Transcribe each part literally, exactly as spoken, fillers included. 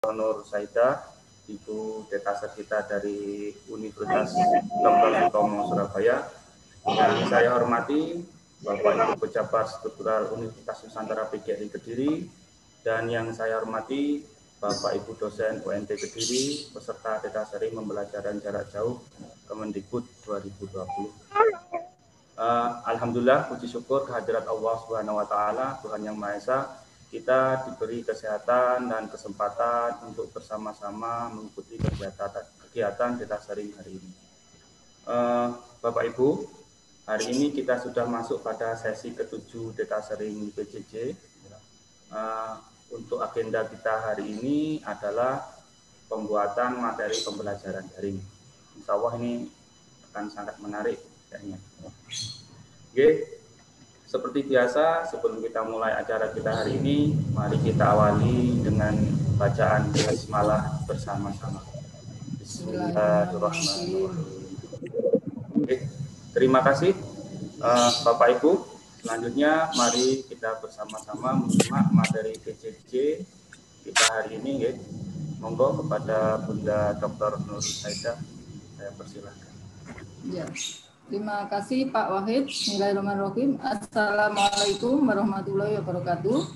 Nur Saida, Ibu Detaser kita dari Universitas Doktor Sutomo Surabaya. Yang saya hormati Bapak Ibu Pejabat Struktural Universitas Nusantara P G R I Kediri, dan yang saya hormati Bapak Ibu dosen U N T Kediri, peserta Detaser Pembelajaran Jarak Jauh Kemendikbud dua ribu dua puluh. Uh, Alhamdulillah, puji syukur kehadirat Allah Subhanahu Wa Taala, Tuhan Yang Maha Esa. Kita diberi kesehatan dan kesempatan untuk bersama-sama mengikuti kegiatan kegiatan Detaser hari ini. Uh, Bapak Ibu, hari ini kita sudah masuk pada sesi ketujuh Detaser P J J. Uh, untuk agenda kita hari ini adalah pembuatan materi pembelajaran daring. Insya Allah ini akan sangat menarik kayaknya. Oke. Seperti biasa, sebelum kita mulai acara kita hari ini, mari kita awali dengan bacaan basmalah bersama-sama. Bismillahirrahmanirrahim. Oke, terima kasih uh, Bapak Ibu. Selanjutnya, mari kita bersama-sama menyimak materi P J J kita hari ini. Ya. Monggo kepada Bunda Doktor Nur Saida, saya persilahkan. Ya. Terima kasih Pak Wahid. Bismillahirrahmanirrahim. Assalamualaikum warahmatullahi wabarakatuh.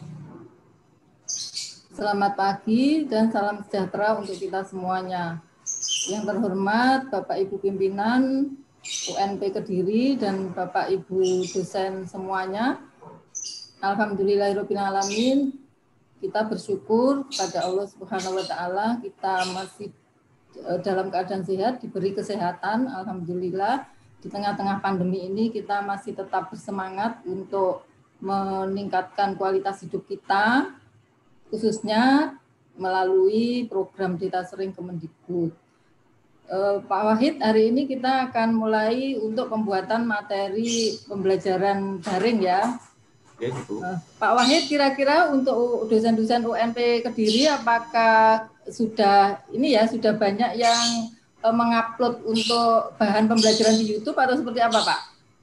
Selamat pagi dan salam sejahtera untuk kita semuanya. Yang terhormat Bapak Ibu pimpinan U N P Kediri dan Bapak Ibu dosen semuanya. Alhamdulillahirabbil alamin. Kita bersyukur pada Allah Subhanahu wa taala kita masih dalam keadaan sehat, diberi kesehatan, alhamdulillah. Di tengah-tengah pandemi ini kita masih tetap bersemangat untuk meningkatkan kualitas hidup kita, khususnya melalui program Detaser Kemendikbud. Eh, Pak Wahid, hari ini kita akan mulai untuk pembuatan materi pembelajaran daring ya. Ya, Ibu. Eh, Pak Wahid, kira-kira untuk dosen-dosen U N P Kediri apakah sudah ini ya sudah banyak yang mengupload untuk bahan pembelajaran di YouTube atau seperti apa, Pak?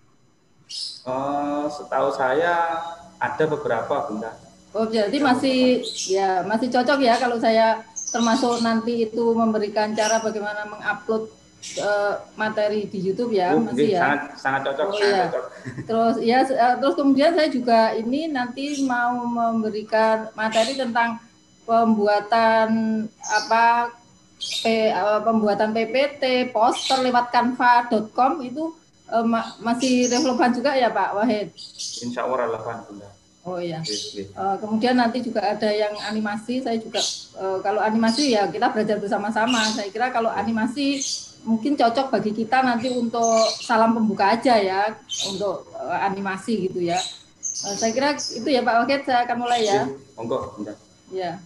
Uh, setahu saya ada beberapa, Bunda. Oh, jadi masih ya masih cocok ya kalau saya termasuk nanti itu memberikan cara bagaimana mengupload uh, materi di YouTube ya, oh, masih ya. Sangat sangat cocok, oh, sangat ya. cocok. Terus ya terus kemudian saya juga ini nanti mau memberikan materi tentang pembuatan apa P, pembuatan P P T, poster lewat canva dot com itu uh, ma masih relevan juga ya Pak Wahid? Insya Allah relevan, Bunda. Oh iya. Uh, kemudian nanti juga ada yang animasi, saya juga uh, kalau animasi ya kita belajar bersama-sama. Saya kira kalau animasi mungkin cocok bagi kita nanti untuk salam pembuka aja ya, untuk uh, animasi gitu ya. Uh, saya kira itu ya Pak Wahid, saya akan mulai ya. Monggo, Bunda. Ya.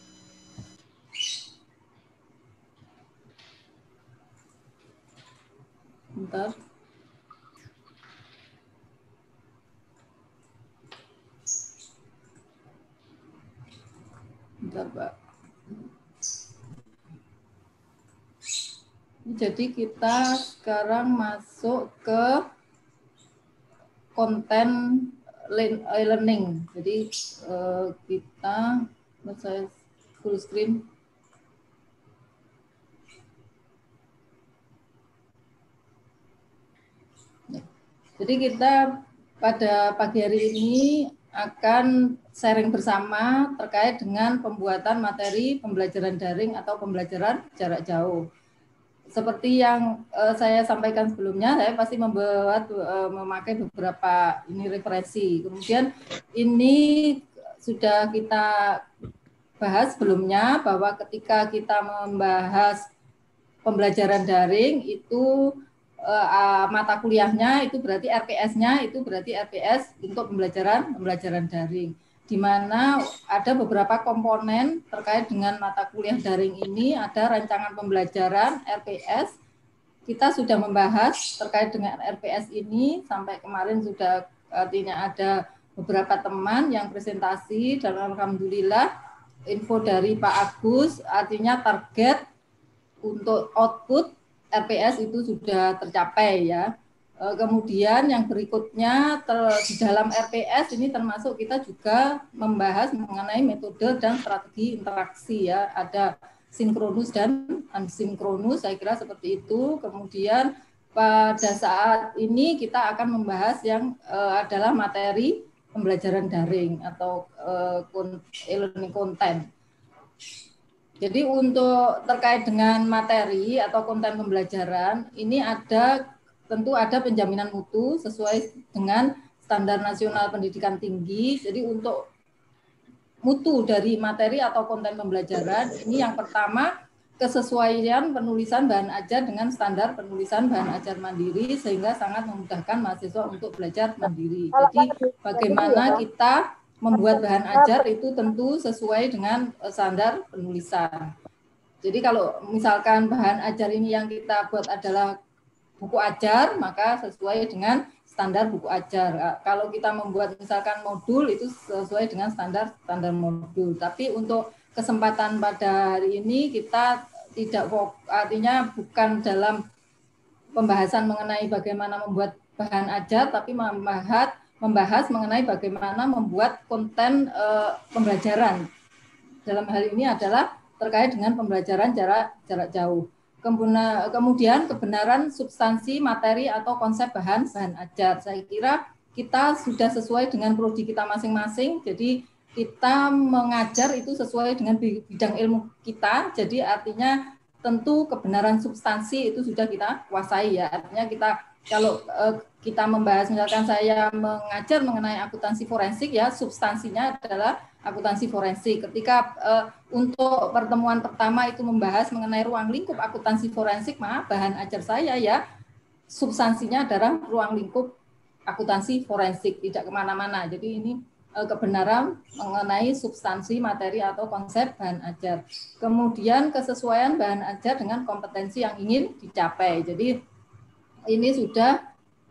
Bentar. Bentar, Pak. Jadi kita sekarang masuk ke konten learning. Jadi kita, saya full screen. Jadi kita pada pagi hari ini akan sharing bersama terkait dengan pembuatan materi pembelajaran daring atau pembelajaran jarak jauh. Seperti yang uh, saya sampaikan sebelumnya, saya pasti membuat uh, memakai beberapa ini referensi. Kemudian ini sudah kita bahas sebelumnya bahwa ketika kita membahas pembelajaran daring itu Uh, mata kuliahnya itu berarti R P S-nya itu berarti R P S untuk pembelajaran pembelajaran daring, di mana ada beberapa komponen terkait dengan mata kuliah daring ini. Ada rancangan pembelajaran R P S, kita sudah membahas terkait dengan R P S ini sampai kemarin sudah, artinya ada beberapa teman yang presentasi dan alhamdulillah info dari Pak Agus artinya target untuk output R P S itu sudah tercapai ya. Kemudian yang berikutnya ter, di dalam R P S ini termasuk kita juga membahas mengenai metode dan strategi interaksi ya. Ada sinkronus dan asinkronus, saya kira seperti itu. Kemudian pada saat ini kita akan membahas yang uh, adalah materi pembelajaran daring atau uh, e-learning content. Jadi untuk terkait dengan materi atau konten pembelajaran ini ada tentu ada penjaminan mutu sesuai dengan standar nasional pendidikan tinggi. Jadi untuk mutu dari materi atau konten pembelajaran ini yang pertama kesesuaian penulisan bahan ajar dengan standar penulisan bahan ajar mandiri sehingga sangat memudahkan mahasiswa untuk belajar mandiri. Jadi bagaimana kita membuat bahan ajar itu tentu sesuai dengan standar penulisan. Jadi kalau misalkan bahan ajar ini yang kita buat adalah buku ajar, maka sesuai dengan standar buku ajar. Kalau kita membuat misalkan modul itu sesuai dengan standar standar modul. Tapi untuk kesempatan pada hari ini kita tidak, artinya bukan dalam pembahasan mengenai bagaimana membuat bahan ajar, tapi membahas membahas mengenai bagaimana membuat konten e, pembelajaran. Dalam hal ini adalah terkait dengan pembelajaran jarak jarak jauh. Kemudian kebenaran substansi materi atau konsep bahan bahan ajar. Saya kira kita sudah sesuai dengan prodi kita masing-masing. Jadi kita mengajar itu sesuai dengan bidang ilmu kita. Jadi artinya tentu kebenaran substansi itu sudah kita kuasai ya. Artinya kita kalau eh, kita membahas misalkan saya mengajar mengenai akuntansi forensik ya, substansinya adalah akuntansi forensik. Ketika uh, untuk pertemuan pertama itu membahas mengenai ruang lingkup akuntansi forensik, maka bahan ajar saya ya substansinya adalah ruang lingkup akuntansi forensik, tidak kemana-mana. Jadi ini uh, kebenaran mengenai substansi materi atau konsep bahan ajar. Kemudian kesesuaian bahan ajar dengan kompetensi yang ingin dicapai. Jadi ini sudah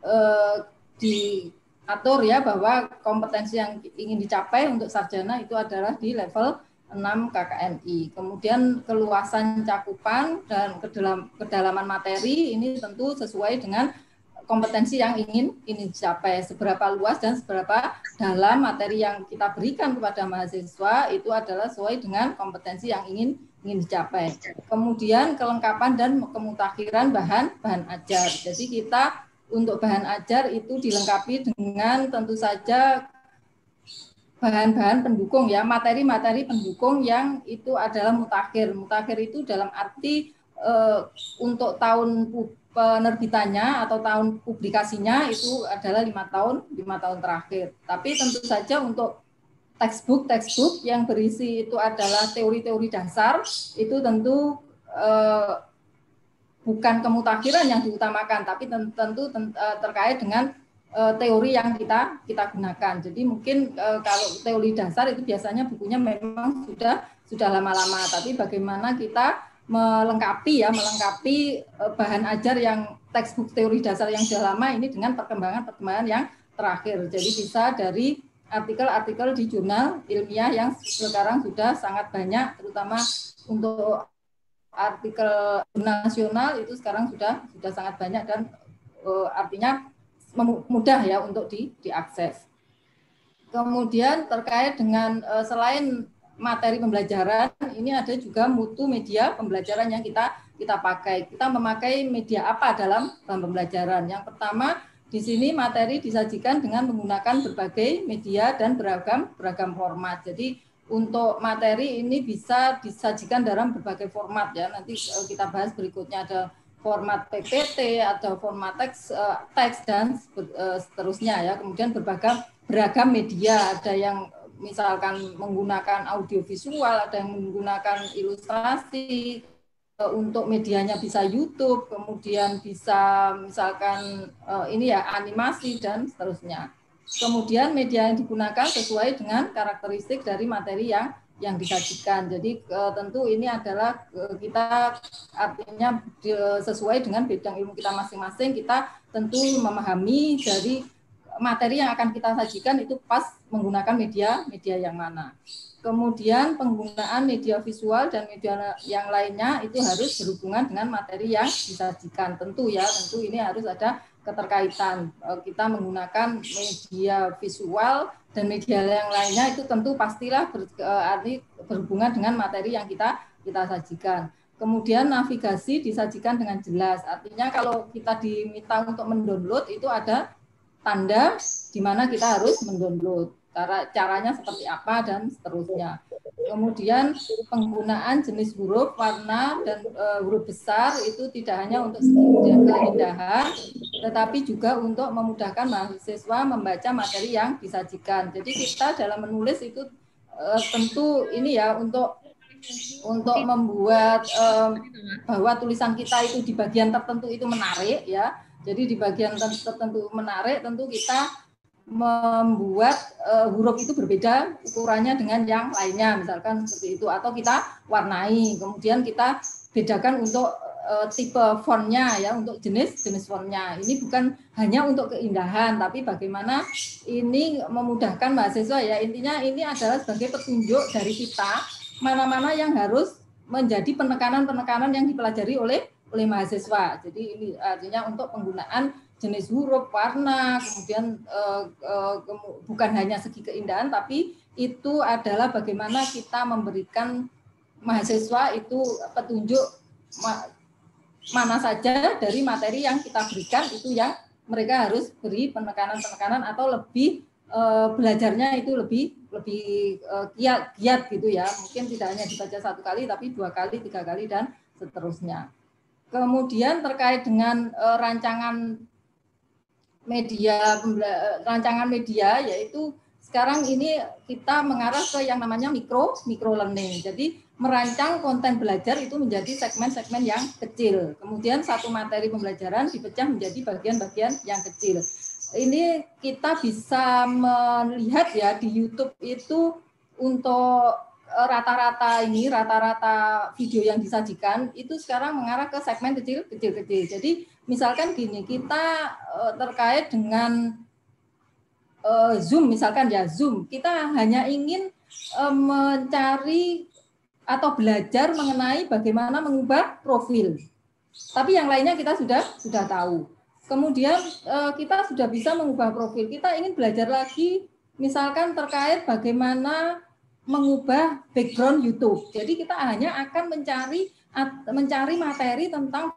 uh, di atur ya bahwa kompetensi yang ingin dicapai untuk sarjana itu adalah di level enam K K N I. Kemudian keluasan cakupan dan kedalam, kedalaman materi ini tentu sesuai dengan kompetensi yang ingin ini dicapai. Seberapa luas dan seberapa dalam materi yang kita berikan kepada mahasiswa itu adalah sesuai dengan kompetensi yang ingin ingin dicapai. Kemudian kelengkapan dan kemutakhiran bahan bahan ajar. Jadi kita untuk bahan ajar itu dilengkapi dengan tentu saja bahan-bahan pendukung ya, materi-materi pendukung yang itu adalah mutakhir. Mutakhir itu dalam arti e, untuk tahun penerbitannya atau tahun publikasinya itu adalah lima tahun, lima tahun terakhir. Tapi tentu saja untuk textbook textbook yang berisi itu adalah teori-teori dasar itu tentu e, bukan kemutakhiran yang diutamakan, tapi tentu terkait dengan teori yang kita kita gunakan. Jadi mungkin kalau teori dasar itu biasanya bukunya memang sudah sudah lama-lama, tapi bagaimana kita melengkapi ya melengkapi bahan ajar yang textbook teori dasar yang sudah lama ini dengan perkembangan-perkembangan yang terakhir. Jadi bisa dari artikel-artikel di jurnal ilmiah yang sekarang sudah sangat banyak, terutama untuk artikel nasional itu sekarang sudah sudah sangat banyak dan uh, artinya mudah ya untuk di, diakses. Kemudian terkait dengan uh, selain materi pembelajaran ini ada juga mutu media pembelajaran yang kita kita pakai. Kita memakai media apa dalam dalam pembelajaran? Yang pertama di sini materi disajikan dengan menggunakan berbagai media dan beragam beragam format. Jadi untuk materi ini bisa disajikan dalam berbagai format ya. Nanti kita bahas berikutnya ada format P P T, ada format teks, teks dan seterusnya ya. Kemudian berbagai beragam media, ada yang misalkan menggunakan audiovisual, ada yang menggunakan ilustrasi. Untuk medianya bisa YouTube, kemudian bisa misalkan ini ya animasi dan seterusnya. Kemudian media yang digunakan sesuai dengan karakteristik dari materi yang yang disajikan. Jadi uh, tentu ini adalah uh, kita artinya uh, sesuai dengan bidang ilmu kita masing-masing. Kita tentu memahami dari materi yang akan kita sajikan itu pas menggunakan media media yang mana. Kemudian penggunaan media visual dan media yang lainnya itu harus berhubungan dengan materi yang disajikan. Tentu ya, tentu ini harus ada keterkaitan. Kita menggunakan media visual dan media yang lainnya itu tentu pastilah ber, berhubungan dengan materi yang kita kita sajikan. Kemudian navigasi disajikan dengan jelas. Artinya kalau kita diminta untuk mendownload itu ada tanda di mana kita harus mendownload. Cara caranya seperti apa dan seterusnya. Kemudian penggunaan jenis huruf, warna dan e, huruf besar itu tidak hanya untuk keindahan, tetapi juga untuk memudahkan mahasiswa membaca materi yang disajikan. Jadi kita dalam menulis itu e, tentu ini ya untuk untuk membuat eh, bahwa tulisan kita itu di bagian tertentu itu menarik ya. Jadi di bagian tertentu menarik tentu kita membuat uh, huruf itu berbeda ukurannya dengan yang lainnya misalkan seperti itu, atau kita warnai, kemudian kita bedakan untuk uh, tipe fontnya ya, untuk jenis jenis fontnya. Ini bukan hanya untuk keindahan tapi bagaimana ini memudahkan mahasiswa ya. Intinya ini adalah sebagai petunjuk dari kita mana-mana yang harus menjadi penekanan-penekanan yang dipelajari oleh oleh mahasiswa. Jadi ini artinya untuk penggunaan jenis huruf, warna, kemudian eh, eh, bukan hanya segi keindahan, tapi itu adalah bagaimana kita memberikan mahasiswa itu petunjuk ma mana saja dari materi yang kita berikan itu yang mereka harus beri penekanan-penekanan atau lebih eh, belajarnya itu lebih lebih eh, giat, giat gitu ya. Mungkin tidak hanya dibaca satu kali, tapi dua kali, tiga kali dan seterusnya. Kemudian terkait dengan eh, rancangan media, rancangan media, yaitu sekarang ini kita mengarah ke yang namanya mikro mikro learning. Jadi merancang konten belajar itu menjadi segmen-segmen yang kecil. Kemudian satu materi pembelajaran dipecah menjadi bagian-bagian yang kecil. Ini kita bisa melihat ya di YouTube itu untuk rata-rata ini, rata-rata video yang disajikan itu sekarang mengarah ke segmen kecil-kecil-kecil. Jadi misalkan gini, kita uh, terkait dengan uh, Zoom, misalkan ya Zoom, kita hanya ingin uh, mencari atau belajar mengenai bagaimana mengubah profil. Tapi yang lainnya kita sudah sudah tahu. Kemudian uh, kita sudah bisa mengubah profil. Kita ingin belajar lagi, misalkan terkait bagaimana mengubah background YouTube. Jadi kita hanya akan mencari mencari materi tentang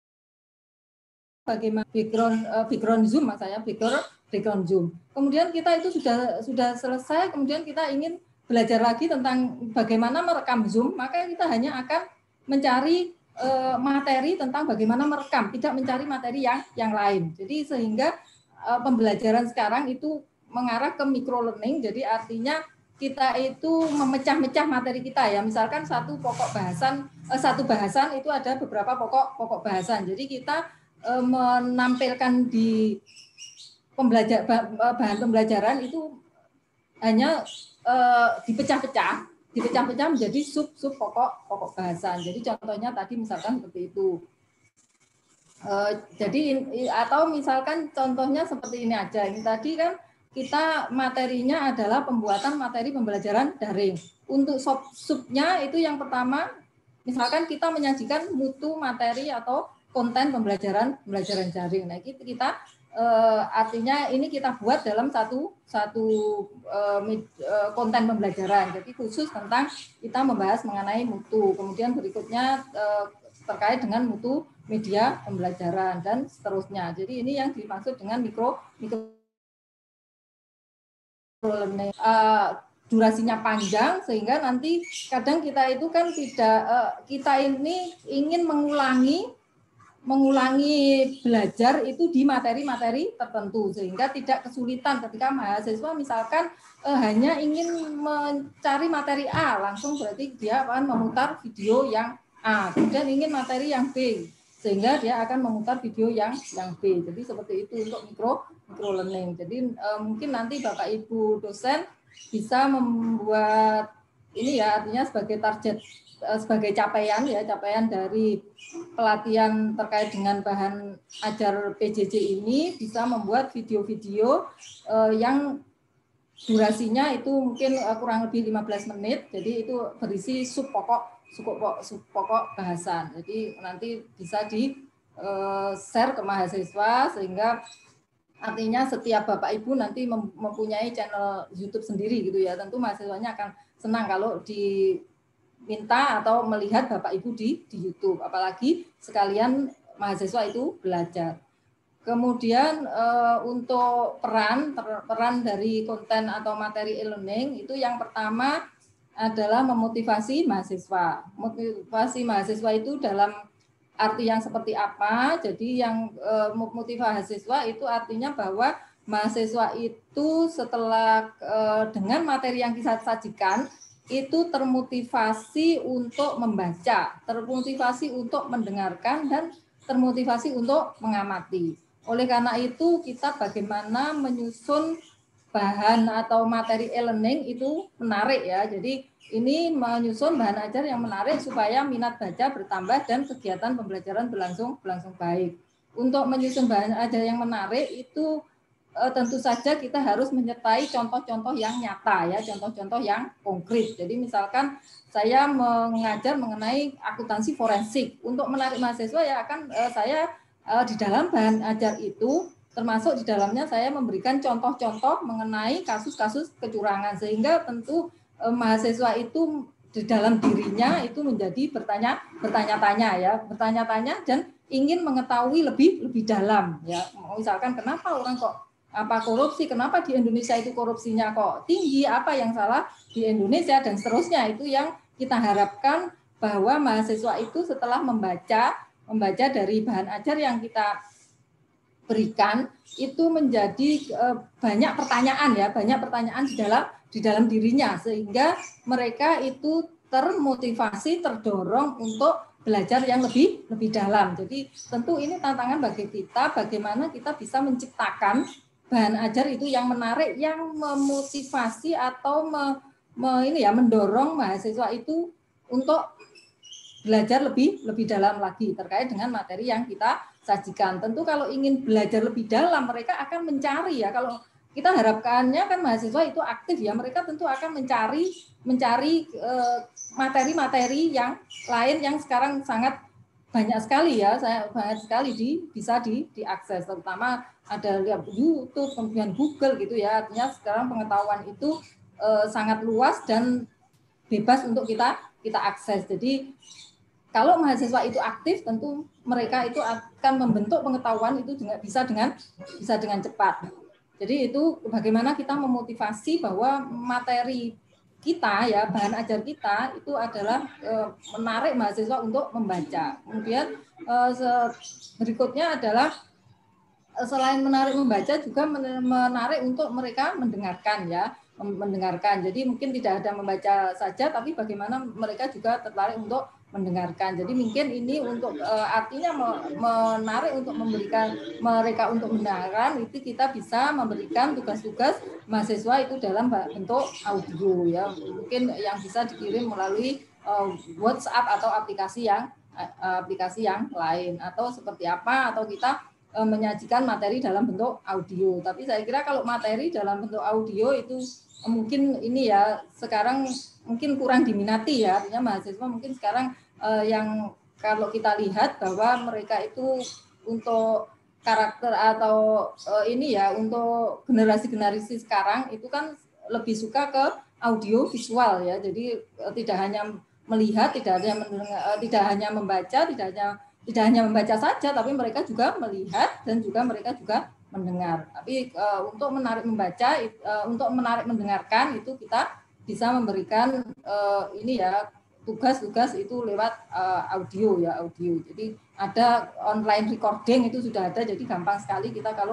bagaimana background background Zoom, mas saya background background Zoom. Kemudian kita itu sudah sudah selesai, kemudian kita ingin belajar lagi tentang bagaimana merekam Zoom, maka kita hanya akan mencari uh, materi tentang bagaimana merekam, tidak mencari materi yang yang lain. Jadi sehingga uh, pembelajaran sekarang itu mengarah ke micro learning. Jadi artinya kita itu memecah-mecah materi kita ya. Misalkan satu pokok bahasan, uh, satu bahasan itu ada beberapa pokok pokok bahasan. Jadi kita menampilkan di pembelajar bahan pembelajaran itu hanya uh, dipecah-pecah, dipecah-pecah menjadi sub-sub pokok pokok bahasan. Jadi contohnya tadi misalkan seperti itu. Uh, jadi atau misalkan contohnya seperti ini aja. Ini tadi kan kita materinya adalah pembuatan materi pembelajaran daring. Untuk sub-subnya itu yang pertama, misalkan kita menyajikan mutu materi atau konten pembelajaran pembelajaran daring. Nah, kita, kita eh, artinya ini kita buat dalam satu satu eh, konten pembelajaran. Jadi khusus tentang kita membahas mengenai mutu. Kemudian berikutnya eh, terkait dengan mutu media pembelajaran dan seterusnya. Jadi ini yang dimaksud dengan mikro mikro learning. Uh, durasinya panjang sehingga nanti kadang kita itu kan tidak uh, kita ini ingin mengulangi mengulangi belajar itu di materi-materi tertentu sehingga tidak kesulitan ketika mahasiswa misalkan eh, hanya ingin mencari materi A langsung berarti dia akan memutar video yang A, kemudian ingin materi yang B sehingga dia akan memutar video yang yang B. Jadi seperti itu untuk mikro mikro learning. Jadi eh, mungkin nanti Bapak Ibu dosen bisa membuat ini ya artinya sebagai target sebagai capaian ya, capaian dari pelatihan terkait dengan bahan ajar P J J ini bisa membuat video-video yang durasinya itu mungkin kurang lebih lima belas menit. Jadi itu berisi sub pokok sub pokok, sub pokok bahasan. Jadi nanti bisa di share ke mahasiswa sehingga artinya setiap Bapak Ibu nanti mempunyai channel YouTube sendiri gitu ya. Tentu mahasiswanya akan senang kalau diminta atau melihat Bapak Ibu di, di YouTube. Apalagi sekalian mahasiswa itu belajar. Kemudian eh, untuk peran peran dari konten atau materi e-learning itu yang pertama adalah memotivasi mahasiswa. Motivasi mahasiswa itu dalam arti yang seperti apa? Jadi yang eh, motivasi mahasiswa itu artinya bahwa mahasiswa itu setelah eh, dengan materi yang kita sajikan itu termotivasi untuk membaca, termotivasi untuk mendengarkan, dan termotivasi untuk mengamati. Oleh karena itu kita bagaimana menyusun bahan atau materi e-learning itu menarik ya. Jadi ini menyusun bahan ajar yang menarik supaya minat baca bertambah dan kegiatan pembelajaran berlangsung berlangsung baik. Untuk menyusun bahan ajar yang menarik itu eh, tentu saja kita harus menyertai contoh-contoh yang nyata ya, contoh-contoh yang konkret. Jadi misalkan saya mengajar mengenai akuntansi forensik, untuk menarik mahasiswa ya akan eh, saya eh, di dalam bahan ajar itu termasuk di dalamnya saya memberikan contoh-contoh mengenai kasus-kasus kecurangan sehingga tentu eh, mahasiswa itu di dalam dirinya itu menjadi bertanya bertanya-tanya ya, bertanya-tanya dan ingin mengetahui lebih lebih dalam ya. Misalkan kenapa orang kok apa korupsi, kenapa di Indonesia itu korupsinya kok tinggi, apa yang salah di Indonesia dan seterusnya. Itu yang kita harapkan bahwa mahasiswa itu setelah membaca membaca dari bahan ajar yang kita berikan itu menjadi banyak pertanyaan ya, banyak pertanyaan di dalam di dalam dirinya sehingga mereka itu termotivasi, terdorong untuk belajar yang lebih lebih dalam. Jadi tentu ini tantangan bagi kita bagaimana kita bisa menciptakan bahan ajar itu yang menarik, yang memotivasi atau me, me, ini ya mendorong mahasiswa itu untuk belajar lebih lebih dalam lagi terkait dengan materi yang kita sajikan. Tentu kalau ingin belajar lebih dalam mereka akan mencari ya. Kalau kita harapkannya kan mahasiswa itu aktif ya, mereka tentu akan mencari mencari materi-materi yang lain yang sekarang sangat banyak sekali ya, saya banyak sekali di bisa di diakses, terutama ada lihat YouTube, kemudian Google gitu ya. Artinya sekarang pengetahuan itu eh, sangat luas dan bebas untuk kita kita akses. Jadi kalau mahasiswa itu aktif, tentu mereka itu akan membentuk pengetahuan itu dengan, bisa dengan bisa dengan cepat. Jadi itu bagaimana kita memotivasi bahwa materi kita ya, bahan ajar kita itu adalah e, menarik mahasiswa untuk membaca. Kemudian e, berikutnya adalah e, selain menarik membaca juga menarik untuk mereka mendengarkan ya, mendengarkan. Jadi mungkin tidak ada membaca saja, tapi bagaimana mereka juga tertarik untuk mendengarkan. Jadi mungkin ini untuk uh, artinya menarik untuk memberikan mereka untuk mendengarkan, itu kita bisa memberikan tugas-tugas mahasiswa itu dalam bentuk audio ya. Mungkin yang bisa dikirim melalui uh, WhatsApp atau aplikasi yang uh, aplikasi yang lain, atau seperti apa, atau kita uh, menyajikan materi dalam bentuk audio. Tapi saya kira kalau materi dalam bentuk audio itu mungkin ini ya sekarang mungkin kurang diminati ya, artinya mahasiswa mungkin sekarang eh, yang kalau kita lihat bahwa mereka itu untuk karakter atau eh, ini ya untuk generasi-generasi sekarang itu kan lebih suka ke audio visual ya, jadi eh, tidak hanya melihat, tidak hanya mendengar, eh, tidak hanya membaca, tidak hanya tidak hanya membaca saja, tapi mereka juga melihat dan juga mereka juga mendengar. Tapi uh, untuk menarik membaca, uh, untuk menarik mendengarkan itu kita bisa memberikan uh, ini ya tugas-tugas itu lewat uh, audio ya audio. Jadi ada online recording itu sudah ada, jadi gampang sekali kita kalau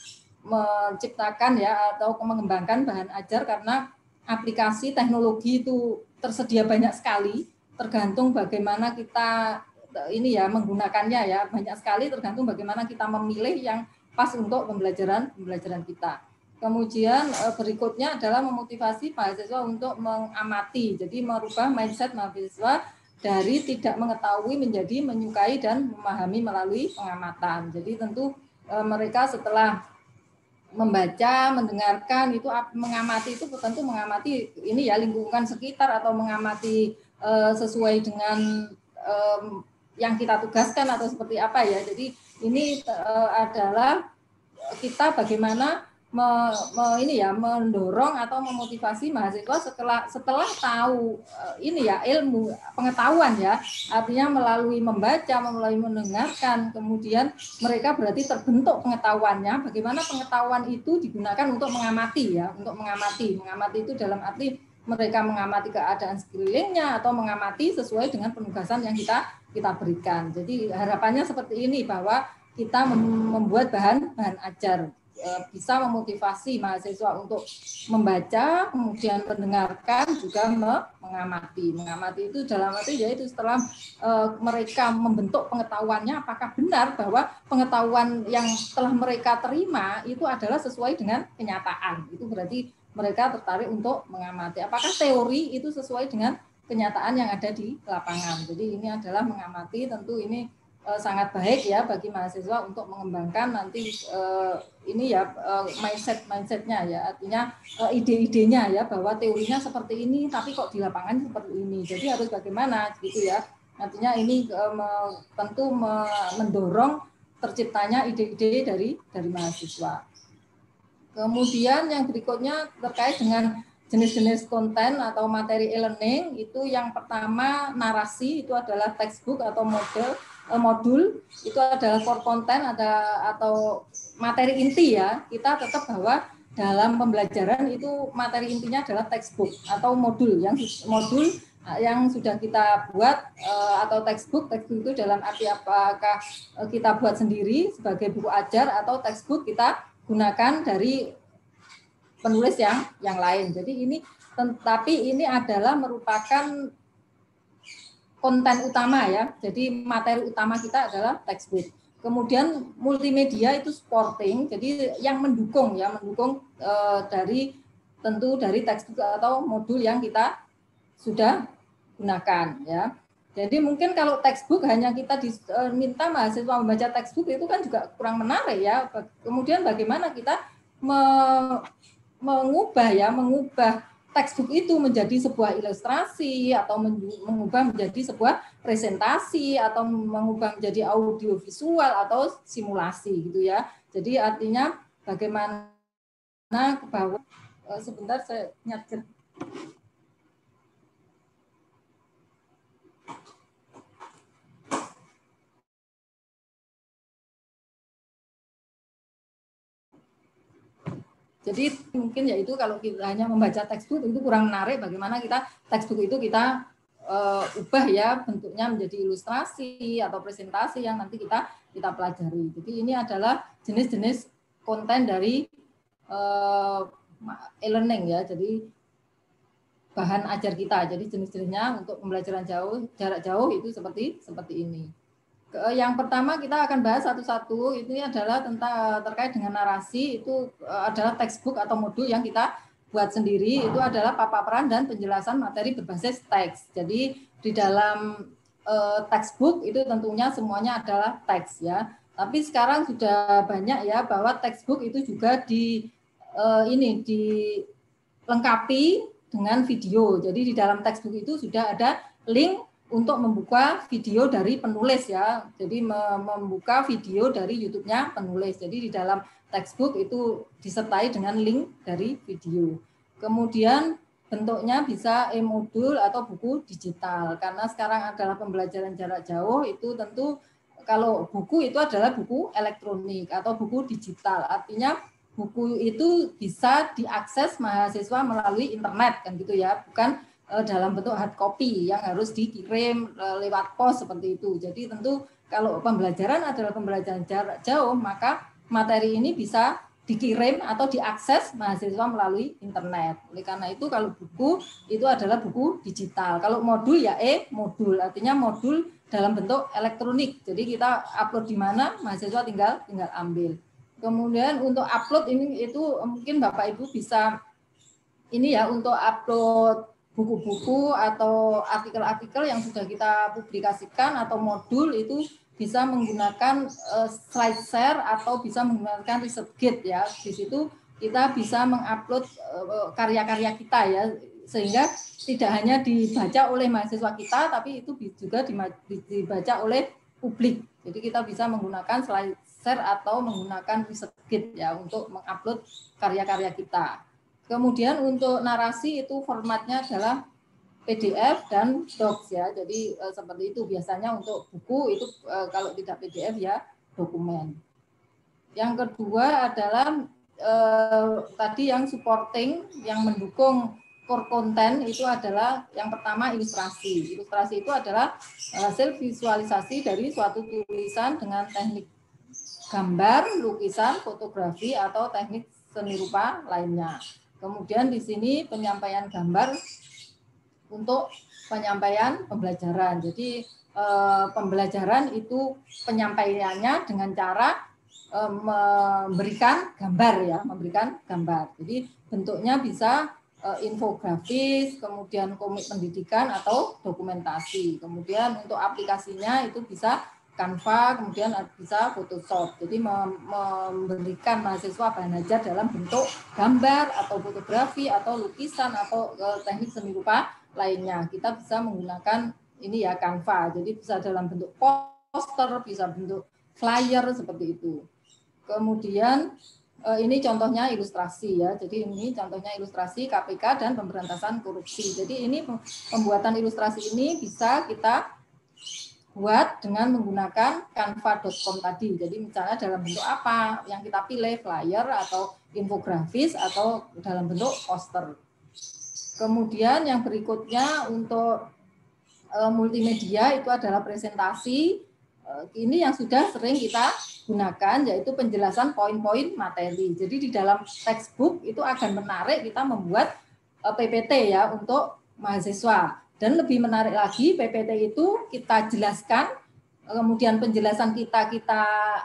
menciptakan ya atau mengembangkan bahan ajar karena aplikasi teknologi itu tersedia banyak sekali, tergantung bagaimana kita ini ya menggunakannya ya, banyak sekali tergantung bagaimana kita memilih yang pas untuk pembelajaran pembelajaran kita. Kemudian berikutnya adalah memotivasi mahasiswa untuk mengamati, jadi merubah mindset mahasiswa dari tidak mengetahui menjadi menyukai dan memahami melalui pengamatan. Jadi tentu mereka setelah membaca, mendengarkan itu mengamati itu tentu mengamati ini ya lingkungan sekitar atau mengamati uh, sesuai dengan um, yang kita tugaskan atau seperti apa ya. Jadi ini uh, adalah kita bagaimana me, me, ini ya mendorong atau memotivasi mahasiswa setelah setelah tahu uh, ini ya ilmu pengetahuan ya, artinya melalui membaca, melalui mendengarkan, kemudian mereka berarti terbentuk pengetahuannya. Bagaimana pengetahuan itu digunakan untuk mengamati ya, untuk mengamati, mengamati itu dalam arti mereka mengamati keadaan sekelilingnya atau mengamati sesuai dengan penugasan yang kita kita berikan. Jadi harapannya seperti ini bahwa kita membuat bahan bahan ajar bisa memotivasi mahasiswa untuk membaca, kemudian mendengarkan, juga mengamati. Mengamati itu dalam arti yaitu setelah uh, mereka membentuk pengetahuannya, apakah benar bahwa pengetahuan yang telah mereka terima itu adalah sesuai dengan kenyataan. Itu berarti mereka tertarik untuk mengamati. Apakah teori itu sesuai dengan kenyataan yang ada di lapangan. Jadi ini adalah mengamati, tentu ini sangat baik ya bagi mahasiswa untuk mengembangkan nanti uh, ini ya uh, mindset mindsetnya ya, artinya uh, ide-idenya ya, bahwa teorinya seperti ini tapi kok di lapangan seperti ini, jadi harus bagaimana gitu ya. Artinya ini uh, me, tentu me, mendorong terciptanya ide-ide dari dari mahasiswa. Kemudian yang berikutnya terkait dengan jenis-jenis konten atau materi e-learning, itu yang pertama narasi, itu adalah textbook atau model modul, itu adalah core content ada atau materi inti ya. Kita tetap bahwa dalam pembelajaran itu materi intinya adalah textbook atau modul yang modul yang sudah kita buat atau textbook. Textbook itu dalam arti apakah kita buat sendiri sebagai buku ajar atau textbook kita gunakan dari penulis yang yang lain. Jadi ini tetapi ini adalah merupakan konten utama ya. Jadi materi utama kita adalah textbook. Kemudian multimedia itu supporting, jadi yang mendukung ya, mendukung e, dari tentu dari textbook atau modul yang kita sudah gunakan ya. Jadi mungkin kalau textbook hanya kita diminta mahasiswa membaca textbook itu kan juga kurang menarik ya. Kemudian bagaimana kita me, mengubah ya, mengubah textbook itu menjadi sebuah ilustrasi atau mengubah menjadi sebuah presentasi atau mengubah menjadi audio visual atau simulasi gitu ya. Jadi artinya bagaimana ke bawah, sebentar saya nyatet. Jadi mungkin yaitu kalau kita hanya membaca textbook itu kurang menarik, bagaimana kita textbook itu kita uh, ubah ya bentuknya menjadi ilustrasi atau presentasi yang nanti kita kita pelajari. Jadi ini adalah jenis-jenis konten dari uh, e-learning ya. Jadi bahan ajar kita. Jadi jenis-jenisnya untuk pembelajaran jauh jarak jauh itu seperti seperti ini. Yang pertama kita akan bahas satu-satu, ini adalah tentang terkait dengan narasi, itu adalah textbook atau modul yang kita buat sendiri, itu adalah paparan dan penjelasan materi berbasis teks. Jadi di dalam uh, textbook itu tentunya semuanya adalah teks ya. Tapi sekarang sudah banyak ya bahwa textbook itu juga di uh, ini dilengkapi dengan video. Jadi di dalam textbook itu sudah ada link untuk membuka video dari penulis ya. Jadi membuka video dari YouTube-nya penulis. Jadi di dalam textbook itu disertai dengan link dari video. Kemudian bentuknya bisa e-modul atau buku digital. Karena sekarang adalah pembelajaran jarak jauh, itu tentu kalau buku itu adalah buku elektronik atau buku digital. Artinya buku itu bisa diakses mahasiswa melalui internet kan gitu ya. Bukan dalam bentuk hard copy yang harus dikirim lewat pos seperti itu. Jadi tentu kalau pembelajaran adalah pembelajaran jarak jauh, maka materi ini bisa dikirim atau diakses mahasiswa melalui internet. Oleh karena itu kalau buku itu adalah buku digital. Kalau modul ya e-modul, artinya modul dalam bentuk elektronik. Jadi kita upload di mana, mahasiswa tinggal tinggal ambil. Kemudian untuk upload ini itu mungkin Bapak Ibu bisa ini ya, untuk upload buku-buku atau artikel-artikel yang sudah kita publikasikan atau modul itu bisa menggunakan uh, slide share atau bisa menggunakan ResearchGate ya. Di situ kita bisa mengupload uh, karya-karya kita ya, sehingga tidak hanya dibaca oleh mahasiswa kita, tapi itu juga dibaca oleh publik. Jadi kita bisa menggunakan slide share atau menggunakan ResearchGate ya untuk mengupload karya-karya kita. Kemudian untuk narasi itu formatnya adalah P D F dan Docs ya. Jadi eh, seperti itu biasanya untuk buku itu eh, kalau tidak P D F ya dokumen. Yang kedua adalah eh, tadi yang supporting, yang mendukung core content itu adalah yang pertama ilustrasi. Ilustrasi itu adalah hasil visualisasi dari suatu tulisan dengan teknik gambar, lukisan, fotografi atau teknik seni rupa lainnya. Kemudian di sini penyampaian gambar untuk penyampaian pembelajaran. Jadi eh, pembelajaran itu penyampaiannya dengan cara eh, memberikan gambar ya, memberikan gambar. Jadi bentuknya bisa eh, infografis, kemudian komik pendidikan atau dokumentasi. Kemudian untuk aplikasinya itu bisa Canva, kemudian bisa Photoshop. Jadi memberikan mahasiswa bahan ajar dalam bentuk gambar atau fotografi atau lukisan atau teknik seni rupa lainnya. Kita bisa menggunakan ini ya Canva. Jadi bisa dalam bentuk poster, bisa bentuk flyer seperti itu. Kemudian ini contohnya ilustrasi ya. Jadi ini contohnya ilustrasi K P K dan pemberantasan korupsi. Jadi ini pembuatan ilustrasi ini bisa kita buat dengan menggunakan canva dot com tadi. Jadi misalnya dalam bentuk apa yang kita pilih, flyer atau infografis atau dalam bentuk poster. Kemudian yang berikutnya untuk uh, multimedia itu adalah presentasi. Uh, ini yang sudah sering kita gunakan yaitu penjelasan poin-poin materi. Jadi di dalam textbook itu akan menarik kita membuat uh, P P T ya untuk mahasiswa. Dan lebih menarik lagi, P P T itu kita jelaskan, kemudian penjelasan kita kita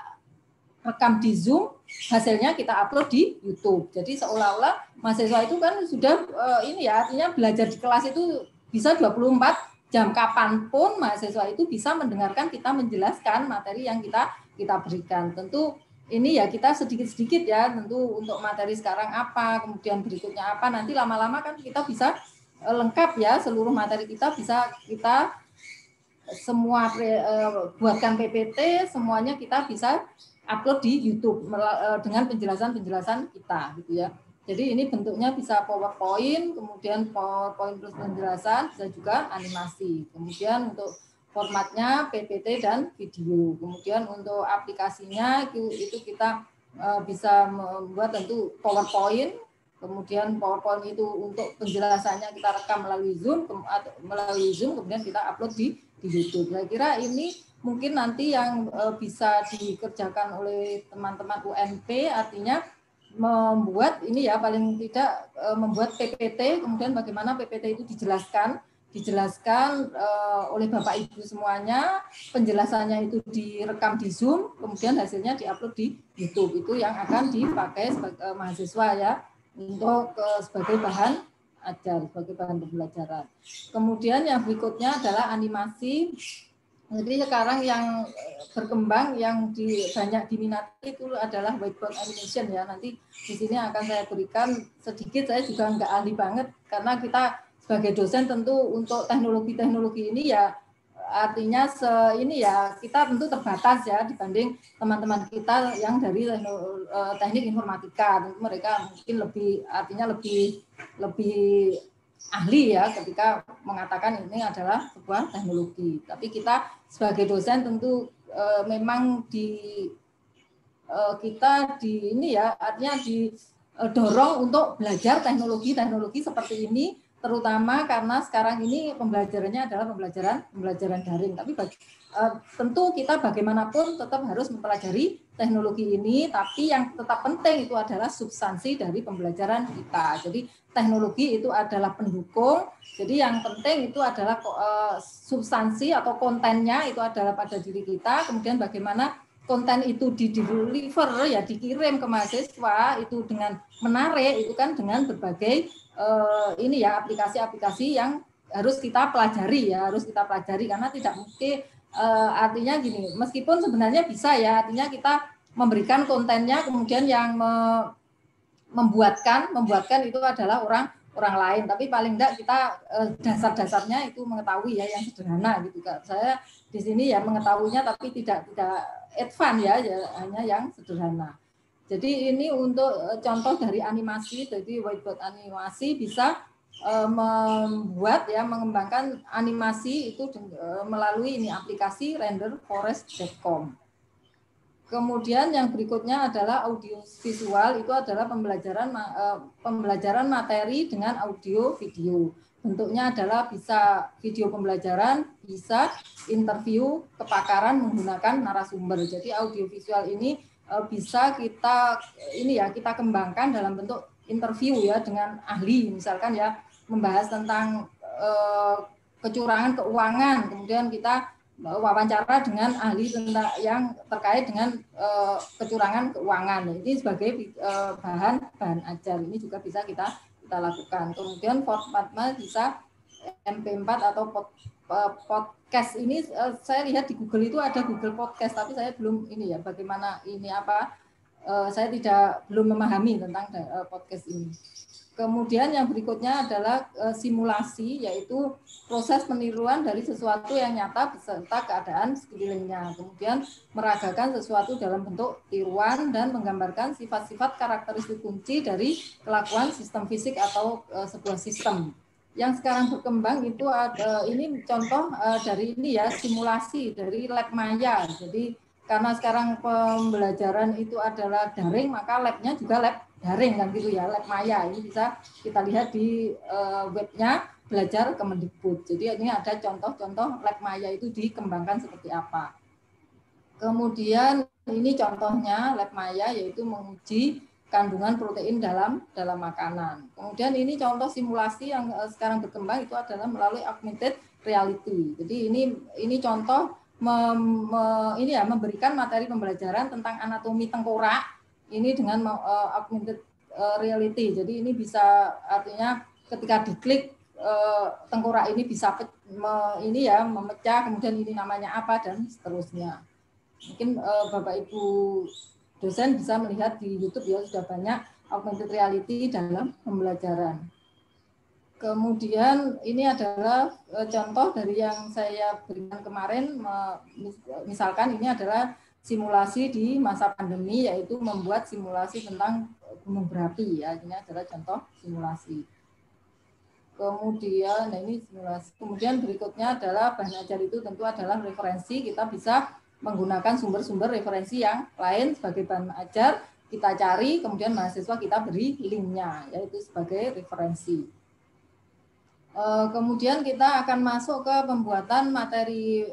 rekam di Zoom, hasilnya kita upload di YouTube. Jadi seolah-olah mahasiswa itu kan sudah ini ya, artinya belajar di kelas itu bisa dua puluh empat jam, kapanpun mahasiswa itu bisa mendengarkan kita menjelaskan materi yang kita kita berikan. Tentu ini ya kita sedikit-sedikit ya, tentu untuk materi sekarang apa, kemudian berikutnya apa, nanti lama-lama kan kita bisa lengkap ya, seluruh materi kita bisa kita semua uh, buatkan P P T, semuanya kita bisa upload di YouTube uh, dengan penjelasan-penjelasan kita gitu ya. Jadi ini bentuknya bisa PowerPoint, kemudian PowerPoint plus penjelasan, bisa juga animasi. Kemudian untuk formatnya P P T dan video. Kemudian untuk aplikasinya itu, itu kita uh, bisa membuat tentu PowerPoint. Kemudian PowerPoint itu untuk penjelasannya kita rekam melalui Zoom, melalui Zoom, kemudian kita upload di, di YouTube. Saya kira ini mungkin nanti yang bisa dikerjakan oleh teman-teman U N P, artinya membuat ini ya paling tidak membuat P P T, kemudian bagaimana P P T itu dijelaskan, dijelaskan oleh Bapak Ibu semuanya, penjelasannya itu direkam di Zoom, kemudian hasilnya diupload di YouTube. Itu yang akan dipakai sebagai mahasiswa ya, untuk uh, sebagai bahan ajar, sebagai bahan pembelajaran. Kemudian yang berikutnya adalah animasi. Jadi sekarang yang berkembang, yang di, banyak diminati itu adalah whiteboard animation ya. Nanti di sini akan saya berikan sedikit, saya juga nggak ahli banget, karena kita sebagai dosen tentu untuk teknologi-teknologi ini ya artinya se ini ya kita tentu terbatas ya dibanding teman-teman kita yang dari teknik informatika. Tentu mereka mungkin lebih artinya lebih lebih ahli ya ketika mengatakan ini adalah sebuah teknologi. Tapi kita sebagai dosen tentu e, memang di e, kita di ini ya artinya didorong untuk belajar teknologi-teknologi seperti ini, terutama karena sekarang ini pembelajarannya adalah pembelajaran pembelajaran daring. Tapi bagi, uh, tentu kita bagaimanapun tetap harus mempelajari teknologi ini, tapi yang tetap penting itu adalah substansi dari pembelajaran kita. Jadi teknologi itu adalah pendukung, jadi yang penting itu adalah uh, substansi atau kontennya itu adalah pada diri kita, kemudian bagaimana konten itu di-deliver ya, dikirim ke mahasiswa itu dengan menarik, itu kan dengan berbagai uh, ini ya aplikasi-aplikasi yang harus kita pelajari ya, harus kita pelajari karena tidak mungkin uh, artinya gini, meskipun sebenarnya bisa ya, artinya kita memberikan kontennya kemudian yang me, membuatkan membuatkan itu adalah orang orang lain, tapi paling enggak kita uh, dasar-dasarnya itu mengetahui ya yang sederhana gitu Kak. Saya di sini ya mengetahuinya tapi tidak tidak advance ya, ya hanya yang sederhana. Jadi ini untuk uh, contoh dari animasi, jadi whiteboard animasi bisa membuat ya mengembangkan animasi itu melalui ini aplikasi render forest dot com. Kemudian yang berikutnya adalah audio visual, itu adalah pembelajaran pembelajaran materi dengan audio video. Bentuknya adalah bisa video pembelajaran, bisa interview kepakaran menggunakan narasumber. Jadi audio visual ini bisa kita ini ya kita kembangkan dalam bentuk interview ya dengan ahli, misalkan ya membahas tentang uh, kecurangan keuangan, kemudian kita wawancara dengan ahli tentang yang terkait dengan uh, kecurangan keuangan. Ini sebagai uh, bahan bahan ajar, ini juga bisa kita kita lakukan. Kemudian formatnya bisa M P empat atau pod, uh, podcast. Ini uh, saya lihat di Google itu ada Google Podcast, tapi saya belum ini ya bagaimana ini apa uh, saya tidak belum memahami tentang uh, podcast ini. Kemudian yang berikutnya adalah e, simulasi, yaitu proses peniruan dari sesuatu yang nyata beserta keadaan sekelilingnya. Kemudian meragakan sesuatu dalam bentuk tiruan dan menggambarkan sifat-sifat karakteristik kunci dari kelakuan sistem fisik atau e, sebuah sistem. Yang sekarang berkembang itu ada, ini contoh e, dari ini ya simulasi dari lab maya. Jadi karena sekarang pembelajaran itu adalah daring, maka labnya juga lab daring kan gitu ya, lab maya. Ini bisa kita lihat di uh, webnya Belajar Kemendikbud. Jadi ini ada contoh-contoh lab maya itu dikembangkan seperti apa. Kemudian ini contohnya lab maya, yaitu menguji kandungan protein dalam dalam makanan. Kemudian ini contoh simulasi yang uh, sekarang berkembang itu adalah melalui augmented reality. Jadi ini ini contoh mem, me, ini ya memberikan materi pembelajaran tentang anatomi tengkorak ini dengan uh, augmented uh, reality. Jadi ini bisa artinya ketika diklik uh, tengkorak ini bisa me, ini ya memecah, kemudian ini namanya apa dan seterusnya. Mungkin uh, Bapak Ibu dosen bisa melihat di YouTube ya sudah banyak augmented reality dalam pembelajaran. Kemudian ini adalah uh, contoh dari yang saya berikan kemarin, misalkan ini adalah simulasi di masa pandemi, yaitu membuat simulasi tentang gunung berapi ya. Ini adalah contoh simulasi. Kemudian nah ini simulasi. Kemudian berikutnya adalah bahan ajar itu tentu adalah referensi. Kita bisa menggunakan sumber-sumber referensi yang lain sebagai bahan ajar. Kita cari, kemudian mahasiswa kita beri linknya, yaitu sebagai referensi. Kemudian kita akan masuk ke pembuatan materi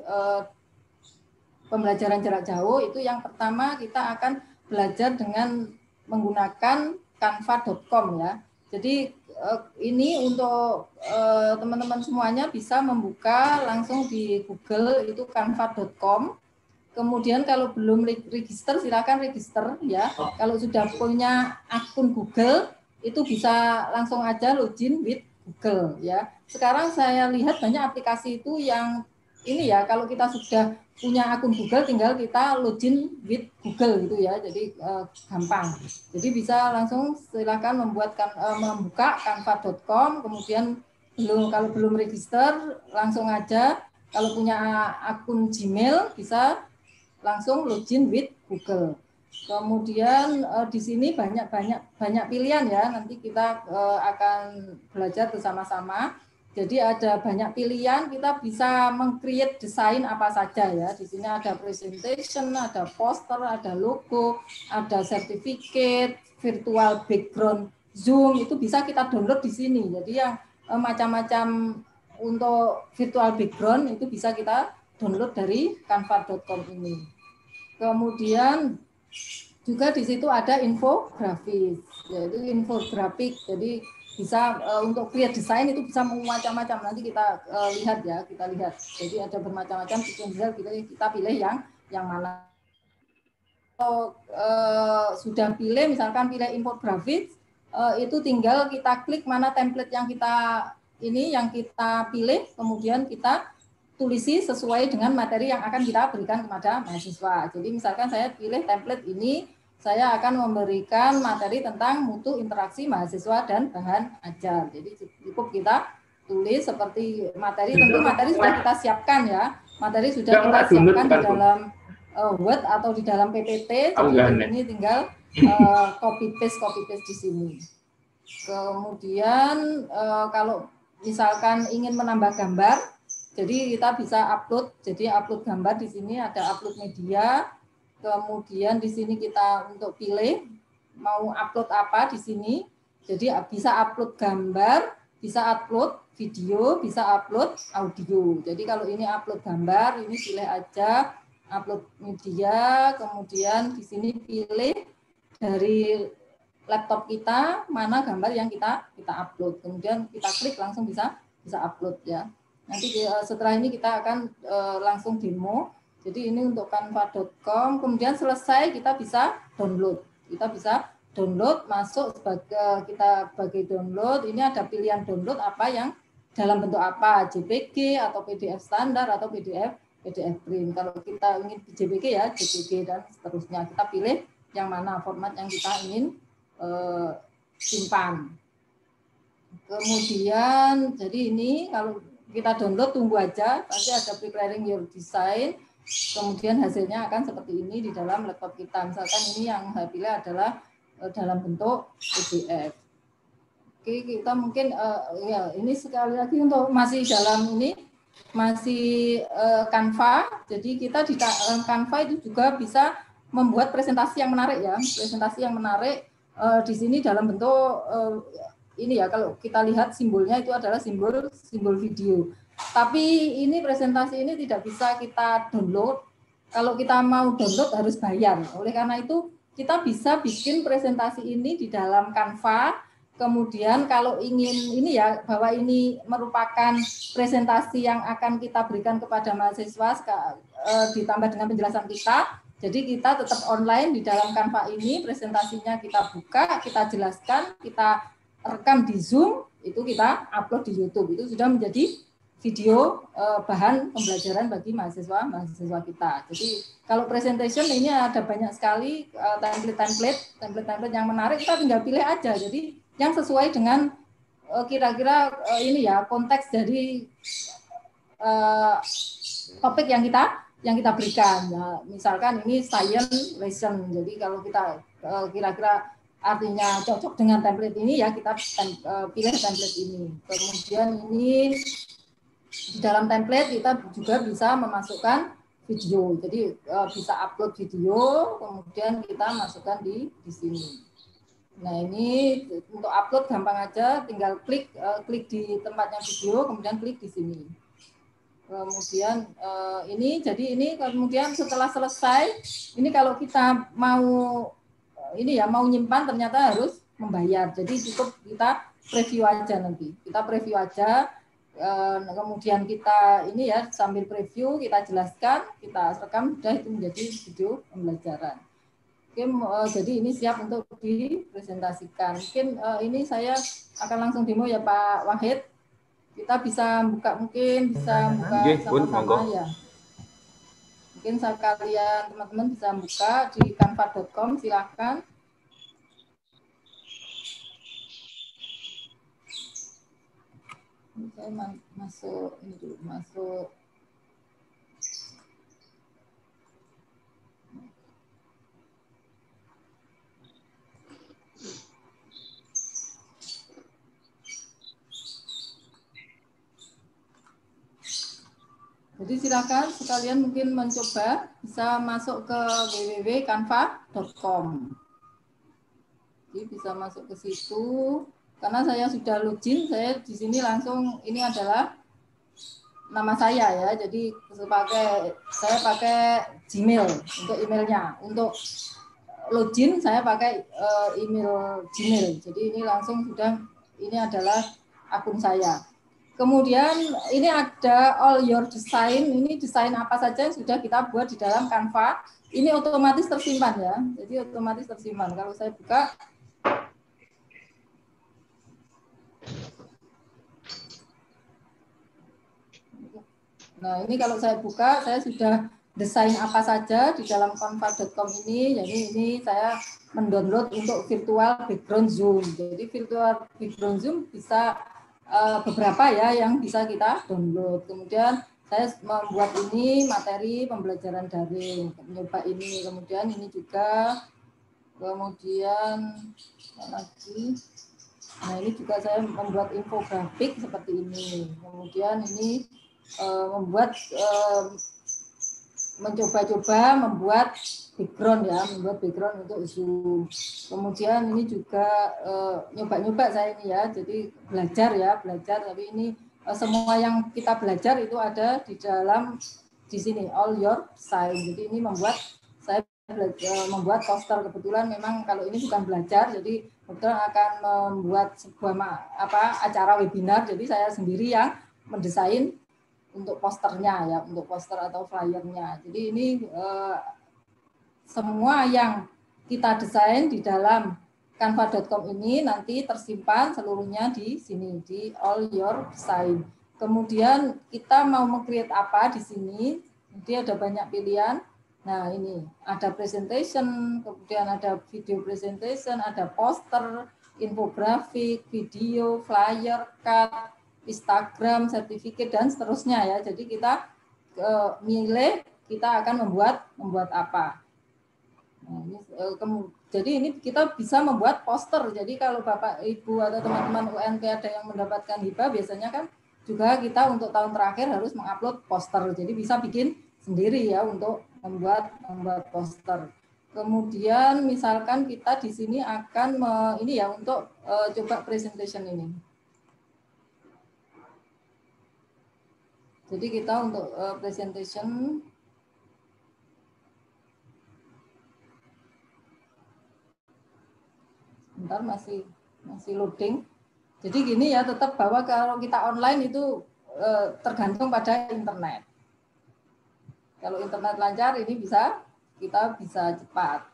pembelajaran jarak jauh. Itu yang pertama kita akan belajar dengan menggunakan canva dot com ya. Jadi ini untuk teman-teman semuanya bisa membuka langsung di Google itu canva dot com. Kemudian kalau belum register silakan register ya. Kalau sudah punya akun Google itu bisa langsung aja login with Google ya. Sekarang saya lihat banyak aplikasi itu yang ini ya, kalau kita sudah punya akun Google tinggal kita login with Google gitu ya, jadi eh, gampang. Jadi bisa langsung silakan membuatkan eh, membuka canva dot com, kemudian belum kalau belum register langsung aja, kalau punya akun Gmail bisa langsung login with Google. Kemudian eh, di sini banyak banyak banyak pilihan ya, nanti kita eh, akan belajar bersama-sama. Jadi ada banyak pilihan, kita bisa meng-create desain apa saja ya. Di sini ada presentation, ada poster, ada logo, ada sertifikat, virtual background Zoom, itu bisa kita download di sini. Jadi yang eh, macam-macam untuk virtual background itu bisa kita download dari canva dot com ini. Kemudian juga di situ ada infografis, yaitu infografik. Jadi bisa uh, untuk create desain itu bisa macam-macam, nanti kita uh, lihat ya, kita lihat. Jadi ada bermacam-macam, kita kita pilih yang yang mana. Kalau uh, sudah pilih, misalkan pilih infografis, itu tinggal kita klik mana template yang kita ini yang kita pilih, kemudian kita tulisi sesuai dengan materi yang akan kita berikan kepada mahasiswa. Jadi misalkan saya pilih template ini, saya akan memberikan materi tentang mutu interaksi mahasiswa dan bahan ajar. Jadi cukup kita tulis seperti materi, tentu materi sudah kita siapkan ya. Materi sudah kita siapkan di dalam uh, Word atau di dalam P P T. Jadi ini tinggal uh, copy paste copy paste di sini. Kemudian uh, kalau misalkan ingin menambah gambar, jadi kita bisa upload. Jadi upload gambar di sini ada upload media. Kemudian di sini kita untuk pilih mau upload apa di sini. Jadi bisa upload gambar, bisa upload video, bisa upload audio. Jadi kalau ini upload gambar, ini pilih aja upload media, kemudian di sini pilih dari laptop kita mana gambar yang kita kita upload. Kemudian kita klik langsung bisa bisa upload ya. Nanti setelah ini kita akan uh, langsung demo. Jadi ini untuk canva dot com. Kemudian selesai kita bisa download. Kita bisa download, masuk sebagai kita sebagai download. Ini ada pilihan download apa yang dalam bentuk apa, J P G atau P D F standar atau P D F P D F print. Kalau kita ingin J P G ya J P G dan seterusnya. Kita pilih yang mana format yang kita ingin uh, simpan. Kemudian jadi ini kalau kita download tunggu aja, pasti ada preparing your design. Kemudian hasilnya akan seperti ini di dalam laptop kita. Misalkan ini yang saya pilih adalah uh, dalam bentuk P D F. Oke, kita mungkin uh, ya ini sekali lagi untuk masih dalam ini masih uh, Canva. Jadi kita di dalam Canva itu juga bisa membuat presentasi yang menarik ya. Presentasi yang menarik uh, di sini dalam bentuk uh, ini ya, kalau kita lihat simbolnya itu adalah simbol simbol video. Tapi ini presentasi ini tidak bisa kita download. Kalau kita mau download harus bayar. Oleh karena itu kita bisa bikin presentasi ini di dalam Canva. Kemudian kalau ingin ini ya bahwa ini merupakan presentasi yang akan kita berikan kepada mahasiswa ditambah dengan penjelasan kita. Jadi kita tetap online di dalam Canva ini, presentasinya kita buka, kita jelaskan, kita rekam di Zoom, itu kita upload di YouTube. Itu sudah menjadi video eh, bahan pembelajaran bagi mahasiswa mahasiswa kita. Jadi kalau presentation ini ada banyak sekali eh, template-template, template-template yang menarik, kita tinggal pilih aja. Jadi yang sesuai dengan eh, kira-kira eh, ini ya konteks dari eh, topik yang kita yang kita berikan. Ya, misalkan ini science lesson. Jadi kalau kita eh, kira-kira artinya cocok dengan template ini ya kita tem, uh, pilih template ini. Kemudian ini di dalam template kita juga bisa memasukkan video. Jadi uh, bisa upload video, kemudian kita masukkan di di sini. Nah ini untuk upload gampang aja, tinggal klik uh, klik di tempatnya video, kemudian klik di sini. Kemudian uh, ini jadi ini kemudian setelah selesai, ini kalau kita mau ini ya mau nyimpan ternyata harus membayar. Jadi cukup kita preview aja nanti. Kita preview aja, eh, kemudian kita ini ya sambil preview kita jelaskan, kita rekam sudah itu menjadi video pembelajaran. Oke, eh, jadi ini siap untuk dipresentasikan. Mungkin eh, ini saya akan langsung demo ya Pak Wahid. Kita bisa buka mungkin bisa buka sama-sama ya. Mungkin kalian teman-teman bisa buka di canva dot com, silakan. Saya masuk ini dulu, masuk. Jadi silakan sekalian mungkin mencoba bisa masuk ke w w w titik canva titik com. Jadi bisa masuk ke situ. Karena saya sudah login, saya di sini langsung ini adalah nama saya ya. Jadi sebagai saya pakai Gmail untuk emailnya. Untuk login saya pakai uh, email Gmail. Jadi ini langsung sudah ini adalah akun saya. Kemudian ini ada all your design, ini desain apa saja yang sudah kita buat di dalam Canva. Ini otomatis tersimpan ya, jadi otomatis tersimpan. Kalau saya buka, Nah, ini kalau saya buka, saya sudah desain apa saja di dalam canva dot com ini. Jadi ini saya mendownload untuk virtual background Zoom. Jadi virtual background Zoom bisa uh, beberapa ya yang bisa kita download. Kemudian saya membuat ini materi pembelajaran daring, mencoba ini. Kemudian ini juga, kemudian lagi. Nah, ini juga saya membuat infografik seperti ini. Kemudian ini uh, membuat uh, mencoba-coba membuat background ya, membuat background untuk Zoom. Kemudian ini juga nyoba-nyoba uh, saya ini ya, jadi belajar ya, belajar. Tapi ini uh, semua yang kita belajar itu ada di dalam di sini, all your sign. Jadi ini membuat saya belajar, membuat poster. Kebetulan memang kalau ini bukan belajar, jadi kebetulan akan membuat sebuah apa acara webinar. Jadi saya sendiri yang mendesain untuk posternya ya, untuk poster atau flyernya. Jadi ini eh, semua yang kita desain di dalam canva dot com ini nanti tersimpan seluruhnya di sini, di all your design. Kemudian kita mau meng-create apa di sini, jadi ada banyak pilihan. Nah ini ada presentation, kemudian ada video presentation, ada poster, infografik, video, flyer, card, Instagram, sertifikat dan seterusnya ya. Jadi kita uh, milih kita akan membuat membuat apa. Nah, ini, uh, kemu, jadi ini kita bisa membuat poster. Jadi kalau Bapak Ibu atau teman-teman U N T ada yang mendapatkan hibah, biasanya kan juga kita untuk tahun terakhir harus mengupload poster. Jadi bisa bikin sendiri ya untuk membuat membuat poster. Kemudian misalkan kita di sini akan me, ini ya untuk uh, coba presentation ini. Jadi kita untuk uh, presentation sebentar masih masih loading. Jadi gini ya, tetap bahwa kalau kita online itu uh, tergantung pada internet. Kalau internet lancar ini bisa kita bisa cepat.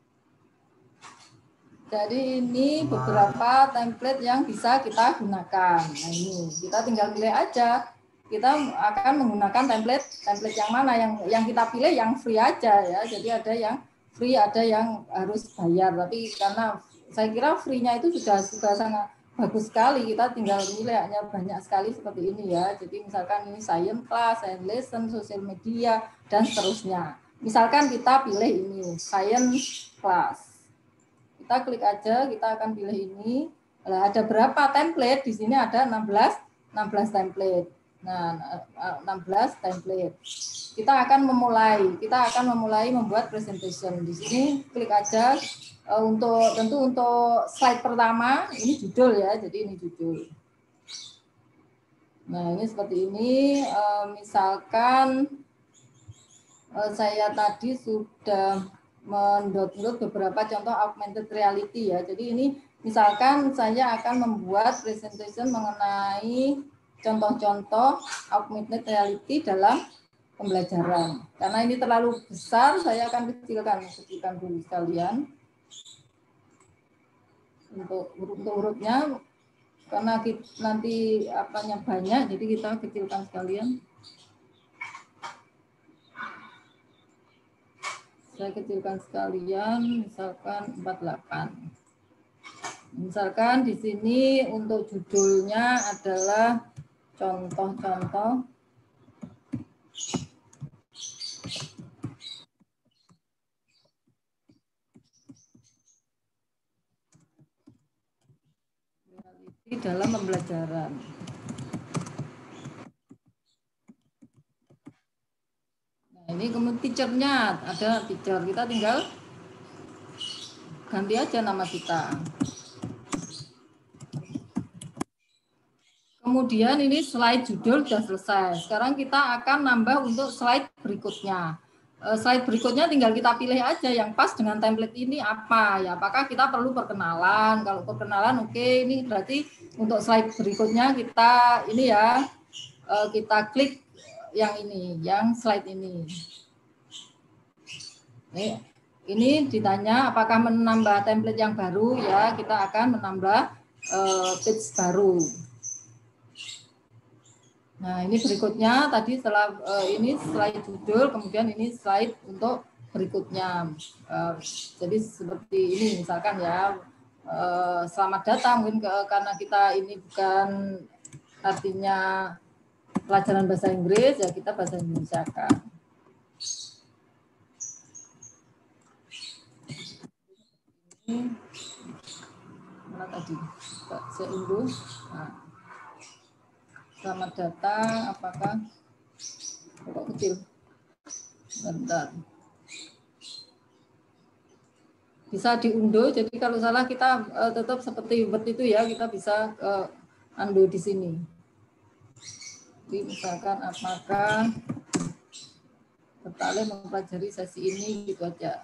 Jadi ini beberapa template yang bisa kita gunakan. Nah ini kita tinggal pilih aja. Kita akan menggunakan template template yang mana yang yang kita pilih yang free aja ya. Jadi ada yang free, ada yang harus bayar. Tapi karena saya kira free-nya itu sudah sudah sangat bagus sekali. Kita tinggal pilih hanya banyak sekali seperti ini ya. Jadi misalkan ini science class, science lesson, social media dan seterusnya. Misalkan kita pilih ini science class. Kita klik aja, kita akan pilih ini. Nah, ada berapa template? Di sini ada enam belas template. Nah, enam belas template. Kita akan memulai, kita akan memulai membuat presentation. Di sini klik aja uh, untuk tentu untuk slide pertama ini judul ya, jadi ini judul. Nah, ini seperti ini. Uh, misalkan uh, saya tadi sudah mendownload beberapa contoh augmented reality ya. Jadi ini misalkan saya akan membuat presentation mengenai contoh-contoh augmented reality dalam pembelajaran. Karena ini terlalu besar, saya akan kecilkan, kecilkan dulu sekalian. Untuk untuk hurufnya, karena kita, nanti apanya banyak, jadi kita kecilkan sekalian. Saya kecilkan sekalian, misalkan empat puluh delapan. Misalkan di sini untuk judulnya adalah contoh-contoh reality dalam pembelajaran. Nah, ini kemudian teacher-nya, ada teacher. Kita tinggal ganti aja nama kita. Kemudian ini slide judul sudah selesai. Sekarang kita akan nambah untuk slide berikutnya. Slide berikutnya tinggal kita pilih aja yang pas dengan template ini apa ya. Apakah kita perlu perkenalan? Kalau perkenalan oke, okay. Ini berarti untuk slide berikutnya kita ini ya kita klik yang ini, yang slide ini. Nih, ini ditanya apakah menambah template yang baru ya. Kita akan menambah uh, page baru. Nah, ini berikutnya tadi setelah uh, ini slide judul, kemudian ini slide untuk berikutnya. Uh, jadi seperti ini misalkan ya, uh, selamat datang mungkin ke, karena kita ini bukan artinya pelajaran bahasa Inggris, ya kita bahasa Indonesia kan. Ini mana tadi? Saya unduh. Nah. Selamat datang, apakah kok kecil? Bentar. Bisa diunduh, jadi kalau salah kita uh, tetap seperti Word itu ya, kita bisa uh, undo di sini. Jadi misalkan apakah tertarik mempelajari sesi ini, gitu aja.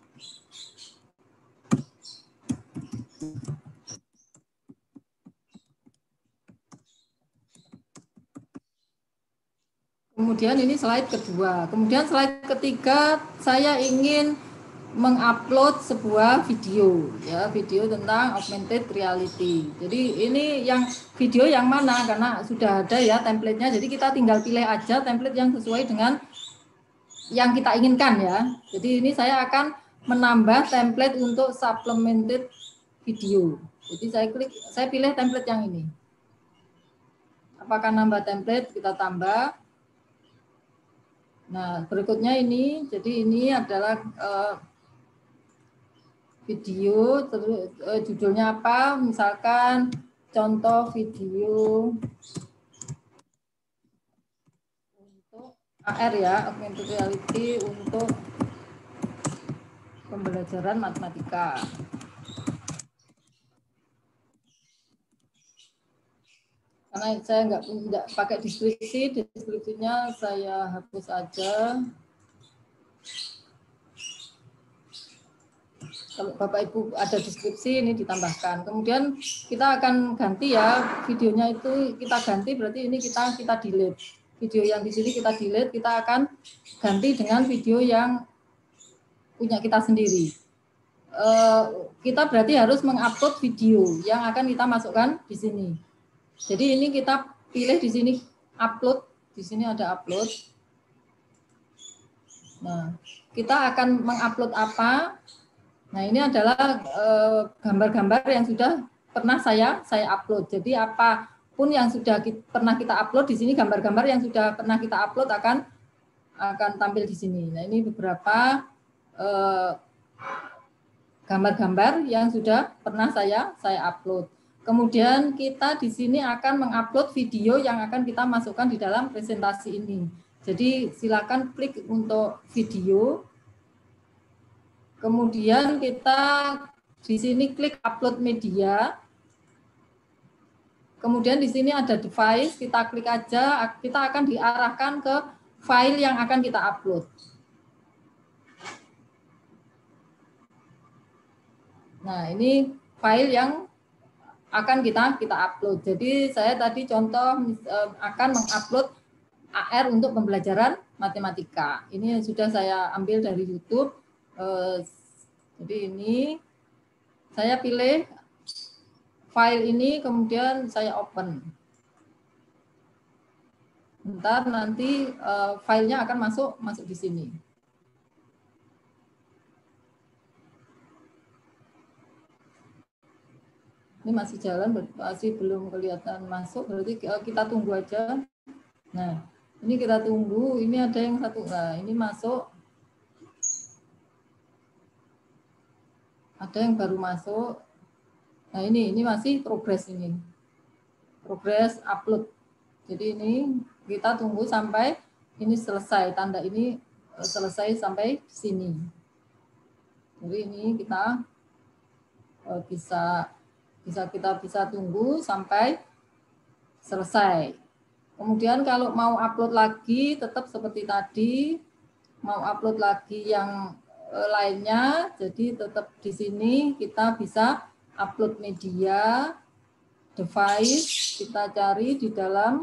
Kemudian ini slide kedua. Kemudian slide ketiga, saya ingin mengupload sebuah video, ya video tentang augmented reality. Jadi ini yang video yang mana? Karena sudah ada ya template-nya. Jadi kita tinggal pilih aja template yang sesuai dengan yang kita inginkan ya. Jadi ini saya akan menambah template untuk supplemented video. Jadi saya klik, saya pilih template yang ini. Apakah nambah template? Kita tambah. Nah, berikutnya ini, jadi ini adalah uh, video, terus uh, judulnya apa? Misalkan contoh video untuk A R ya, augmented reality untuk pembelajaran matematika. Karena saya nggak, nggak pakai deskripsi, deskripsinya saya hapus aja. Kalau Bapak Ibu ada deskripsi ini ditambahkan. Kemudian kita akan ganti ya videonya itu kita ganti, berarti ini kita kita delete. Video yang di sini kita delete, kita akan ganti dengan video yang punya kita sendiri. Uh, kita berarti harus mengupload video yang akan kita masukkan di sini. Jadi ini kita pilih di sini upload, di sini ada upload. Nah, kita akan mengupload apa? Nah, ini adalah gambar-gambar eh, yang sudah pernah saya saya upload. Jadi apapun yang sudah kita, pernah kita upload di sini, gambar-gambar yang sudah pernah kita upload akan akan tampil di sini. Nah, ini beberapa gambar-gambar eh, yang sudah pernah saya saya upload. Kemudian kita di sini akan mengupload video yang akan kita masukkan di dalam presentasi ini. Jadi silakan klik untuk video. Kemudian kita di sini klik upload media. Kemudian di sini ada device, kita klik aja, kita akan diarahkan ke file yang akan kita upload. Nah, ini file yang akan kita kita upload. Jadi saya tadi contoh akan mengupload A R untuk pembelajaran matematika. Ini sudah saya ambil dari YouTube. Jadi ini saya pilih file ini, kemudian saya open. Bentar, nanti filenya akan masuk masuk di sini. Ini masih jalan, masih belum kelihatan masuk, berarti kita tunggu aja. Nah, ini kita tunggu, ini ada yang satu, nah ini masuk. Ada yang baru masuk. Nah ini, ini masih progres ini. Progres upload. Jadi ini kita tunggu sampai ini selesai, tanda ini selesai sampai sini. Jadi ini kita bisa bisa kita bisa tunggu sampai selesai. Kemudian kalau mau upload lagi tetap seperti tadi, mau upload lagi yang lainnya, jadi tetap di sini kita bisa upload media, device, kita cari di dalam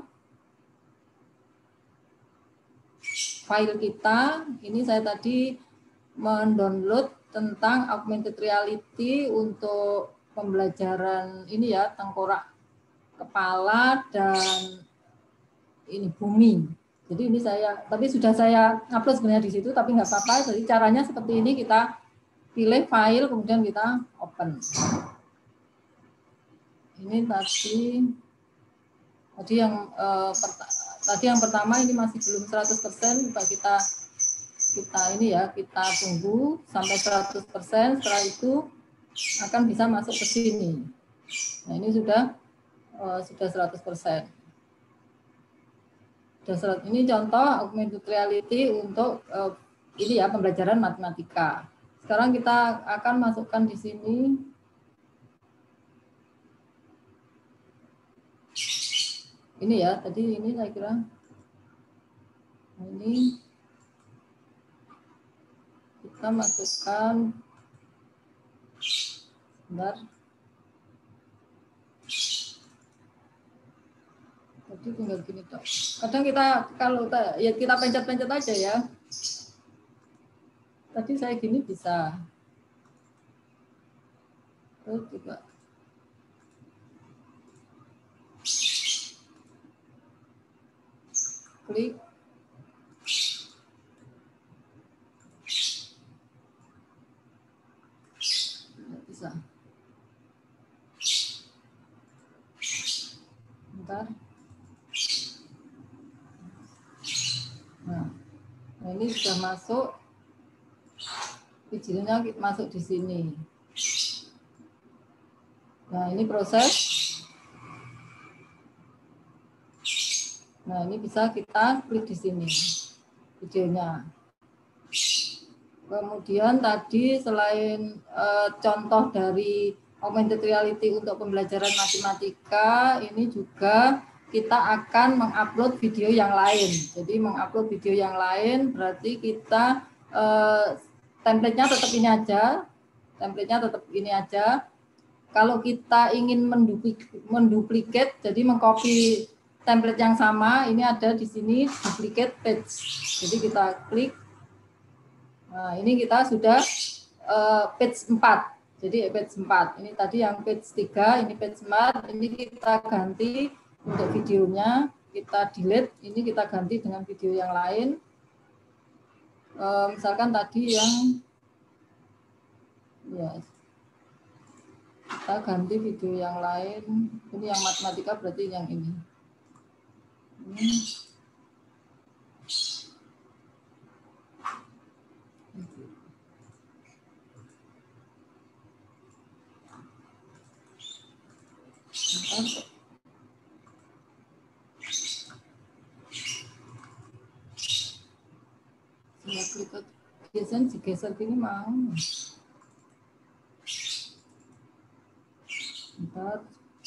file kita. Ini saya tadi mendownload tentang augmented reality untuk pembelajaran ini ya, tengkorak kepala dan ini bumi. Jadi ini saya, tapi sudah saya upload sebenarnya di situ, tapi nggak apa-apa. Jadi caranya seperti ini, kita pilih file, kemudian kita open. Ini tadi, tadi yang eh, tadi yang pertama ini masih belum seratus persen, coba kita kita ini ya, kita tunggu sampai seratus persen, setelah itu akan bisa masuk ke sini. Nah, ini sudah uh, sudah seratus persen. Sudah ini contoh augmented reality untuk uh, ini ya, pembelajaran matematika. Sekarang kita akan masukkan di sini. Ini ya, tadi ini saya kira. Nah, ini kita masukkan. Bentar. Jadi tinggal gini toh. Kadang kita kalau ya kita pencet-pencet aja ya. Tadi saya gini bisa. Terus juga. Klik. Nggak bisa. Bentar. Nah, nah ini sudah masuk. Videonya masuk di sini. Nah, ini proses. Nah, ini bisa kita klik di sini videonya. Kemudian tadi selain uh, contoh dari augmented reality untuk pembelajaran matematika, ini juga kita akan mengupload video yang lain. Jadi mengupload video yang lain berarti kita uh, template-nya tetap ini aja. Template-nya tetap ini aja. Kalau kita ingin menduplikat, jadi mengcopy template yang sama, ini ada di sini duplicate page. Jadi kita klik. Nah, ini kita sudah uh, page empat. Jadi page empat. Ini tadi yang page tiga, ini page empat. Ini kita ganti untuk videonya, kita delete, ini kita ganti dengan video yang lain. Uh, misalkan tadi yang ya, kita ganti video yang lain. Ini yang matematika berarti yang ini. Ini. Saya klik biasanya digeser gini mau. Bentar.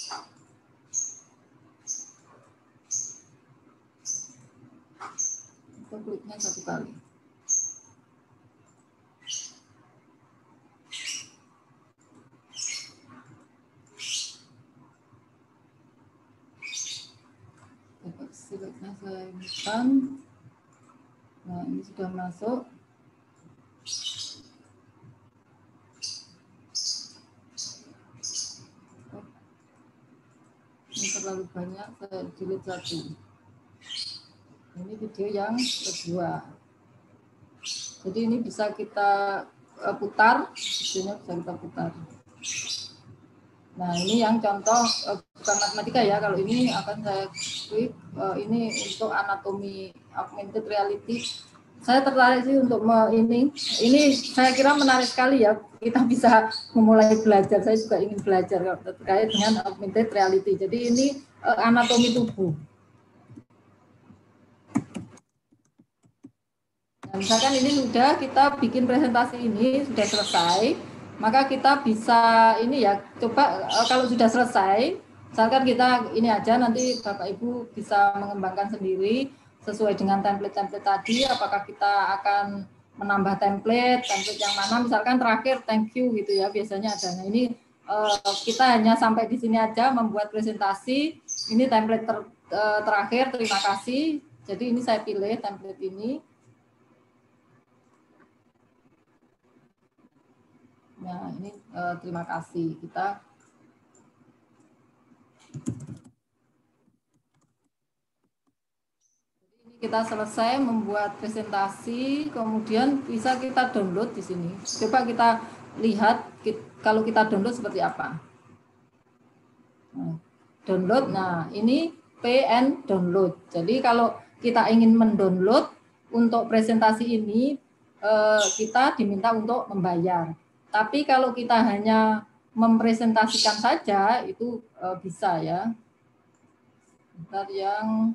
Kita kliknya satu kali. Sileknya saya bukan. Nah, ini sudah masuk. Ini terlalu banyak, saya delete satu. Ini video yang kedua. Jadi ini bisa kita putar, videonya bisa kita putar. Nah, ini yang contoh bukan matematika ya. Kalau ini akan saya klik. Ini untuk anatomi augmented reality. Saya tertarik sih untuk me, ini. Ini saya kira menarik sekali ya. Kita bisa memulai belajar. Saya juga ingin belajar terkait dengan augmented reality. Jadi ini anatomi tubuh. Nah, misalkan ini sudah kita bikin presentasi ini sudah selesai, maka kita bisa ini ya, coba kalau sudah selesai, misalkan kita ini aja, nanti Bapak Ibu bisa mengembangkan sendiri sesuai dengan template-template tadi, apakah kita akan menambah template, template yang mana, misalkan terakhir thank you gitu ya, biasanya ada. Nah, ini eh, kita hanya sampai di sini aja membuat presentasi, ini template ter, eh, terakhir, terima kasih. Jadi ini saya pilih template ini. Nah, ini eh, terima kasih. Kita kita selesai membuat presentasi, kemudian bisa kita download di sini. Coba kita lihat kalau kita download seperti apa. Nah, download, nah ini pay and download. Jadi kalau kita ingin mendownload untuk presentasi ini, eh, kita diminta untuk membayar. Tapi kalau kita hanya mempresentasikan saja, itu eh, bisa ya. Bentar yang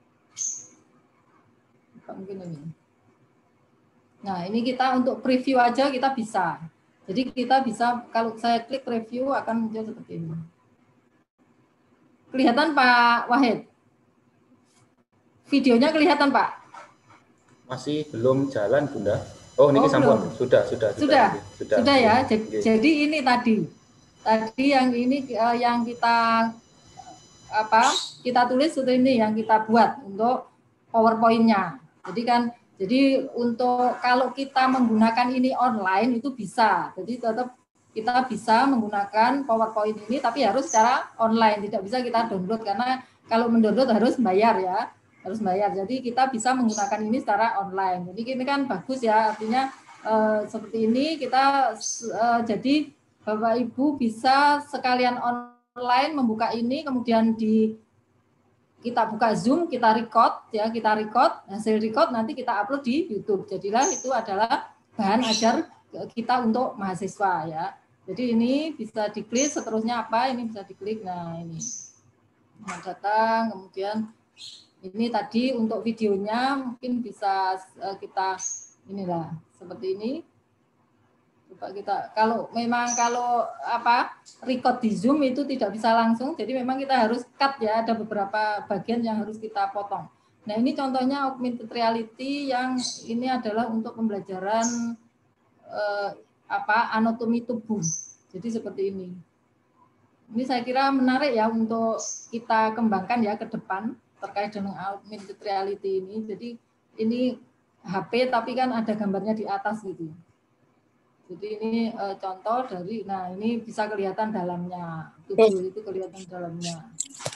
mungkin ini. Nah, ini kita untuk preview aja kita bisa. Jadi kita bisa, kalau saya klik preview akan muncul seperti ini. Kelihatan Pak Wahid? Videonya kelihatan Pak? Masih belum jalan Bunda. Oh, ini oh, sampun. Sudah, sudah, sudah. Sudah, sudah, sudah ya. Jadi, okay. jadi ini tadi. Tadi yang ini yang kita apa? Kita tulis itu ini yang kita buat untuk PowerPoint-nya. Jadi kan jadi untuk kalau kita menggunakan ini online itu bisa. Jadi tetap kita bisa menggunakan PowerPoint ini tapi harus secara online, tidak bisa kita download karena kalau mendownload harus bayar ya, harus bayar. Jadi kita bisa menggunakan ini secara online. Jadi ini kan bagus ya, artinya eh, seperti ini kita eh, jadi Bapak Ibu bisa sekalian online membuka ini, kemudian di kita buka Zoom, kita record ya, kita record, hasil record nanti kita upload di YouTube. Jadilah itu adalah bahan ajar kita untuk mahasiswa ya. Jadi ini bisa diklik, seterusnya apa? Ini bisa diklik. Nah, ini. Nah, datang, kemudian ini tadi untuk videonya mungkin bisa kita inilah seperti ini. Coba kita kalau memang kalau apa record di Zoom itu tidak bisa langsung, jadi memang kita harus cut ya, ada beberapa bagian yang harus kita potong. Nah, ini contohnya augmented reality yang ini adalah untuk pembelajaran eh, apa anatomi tubuh. Jadi seperti ini. Ini saya kira menarik ya untuk kita kembangkan ya ke depan terkait dengan augmented reality ini. Jadi ini H P tapi kan ada gambarnya di atas gitu. Jadi ini e, contoh dari, nah ini bisa kelihatan dalamnya, tubuh itu kelihatan dalamnya.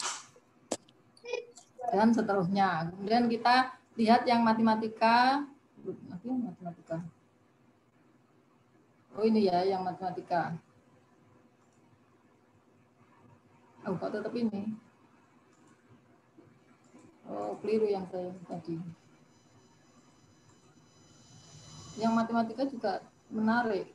Dan seterusnya. Kemudian kita lihat yang matematika, matematika. Oh ini ya yang matematika. Oh kok tetap ini? Oh keliru yang saya tadi. Yang matematika juga menarik.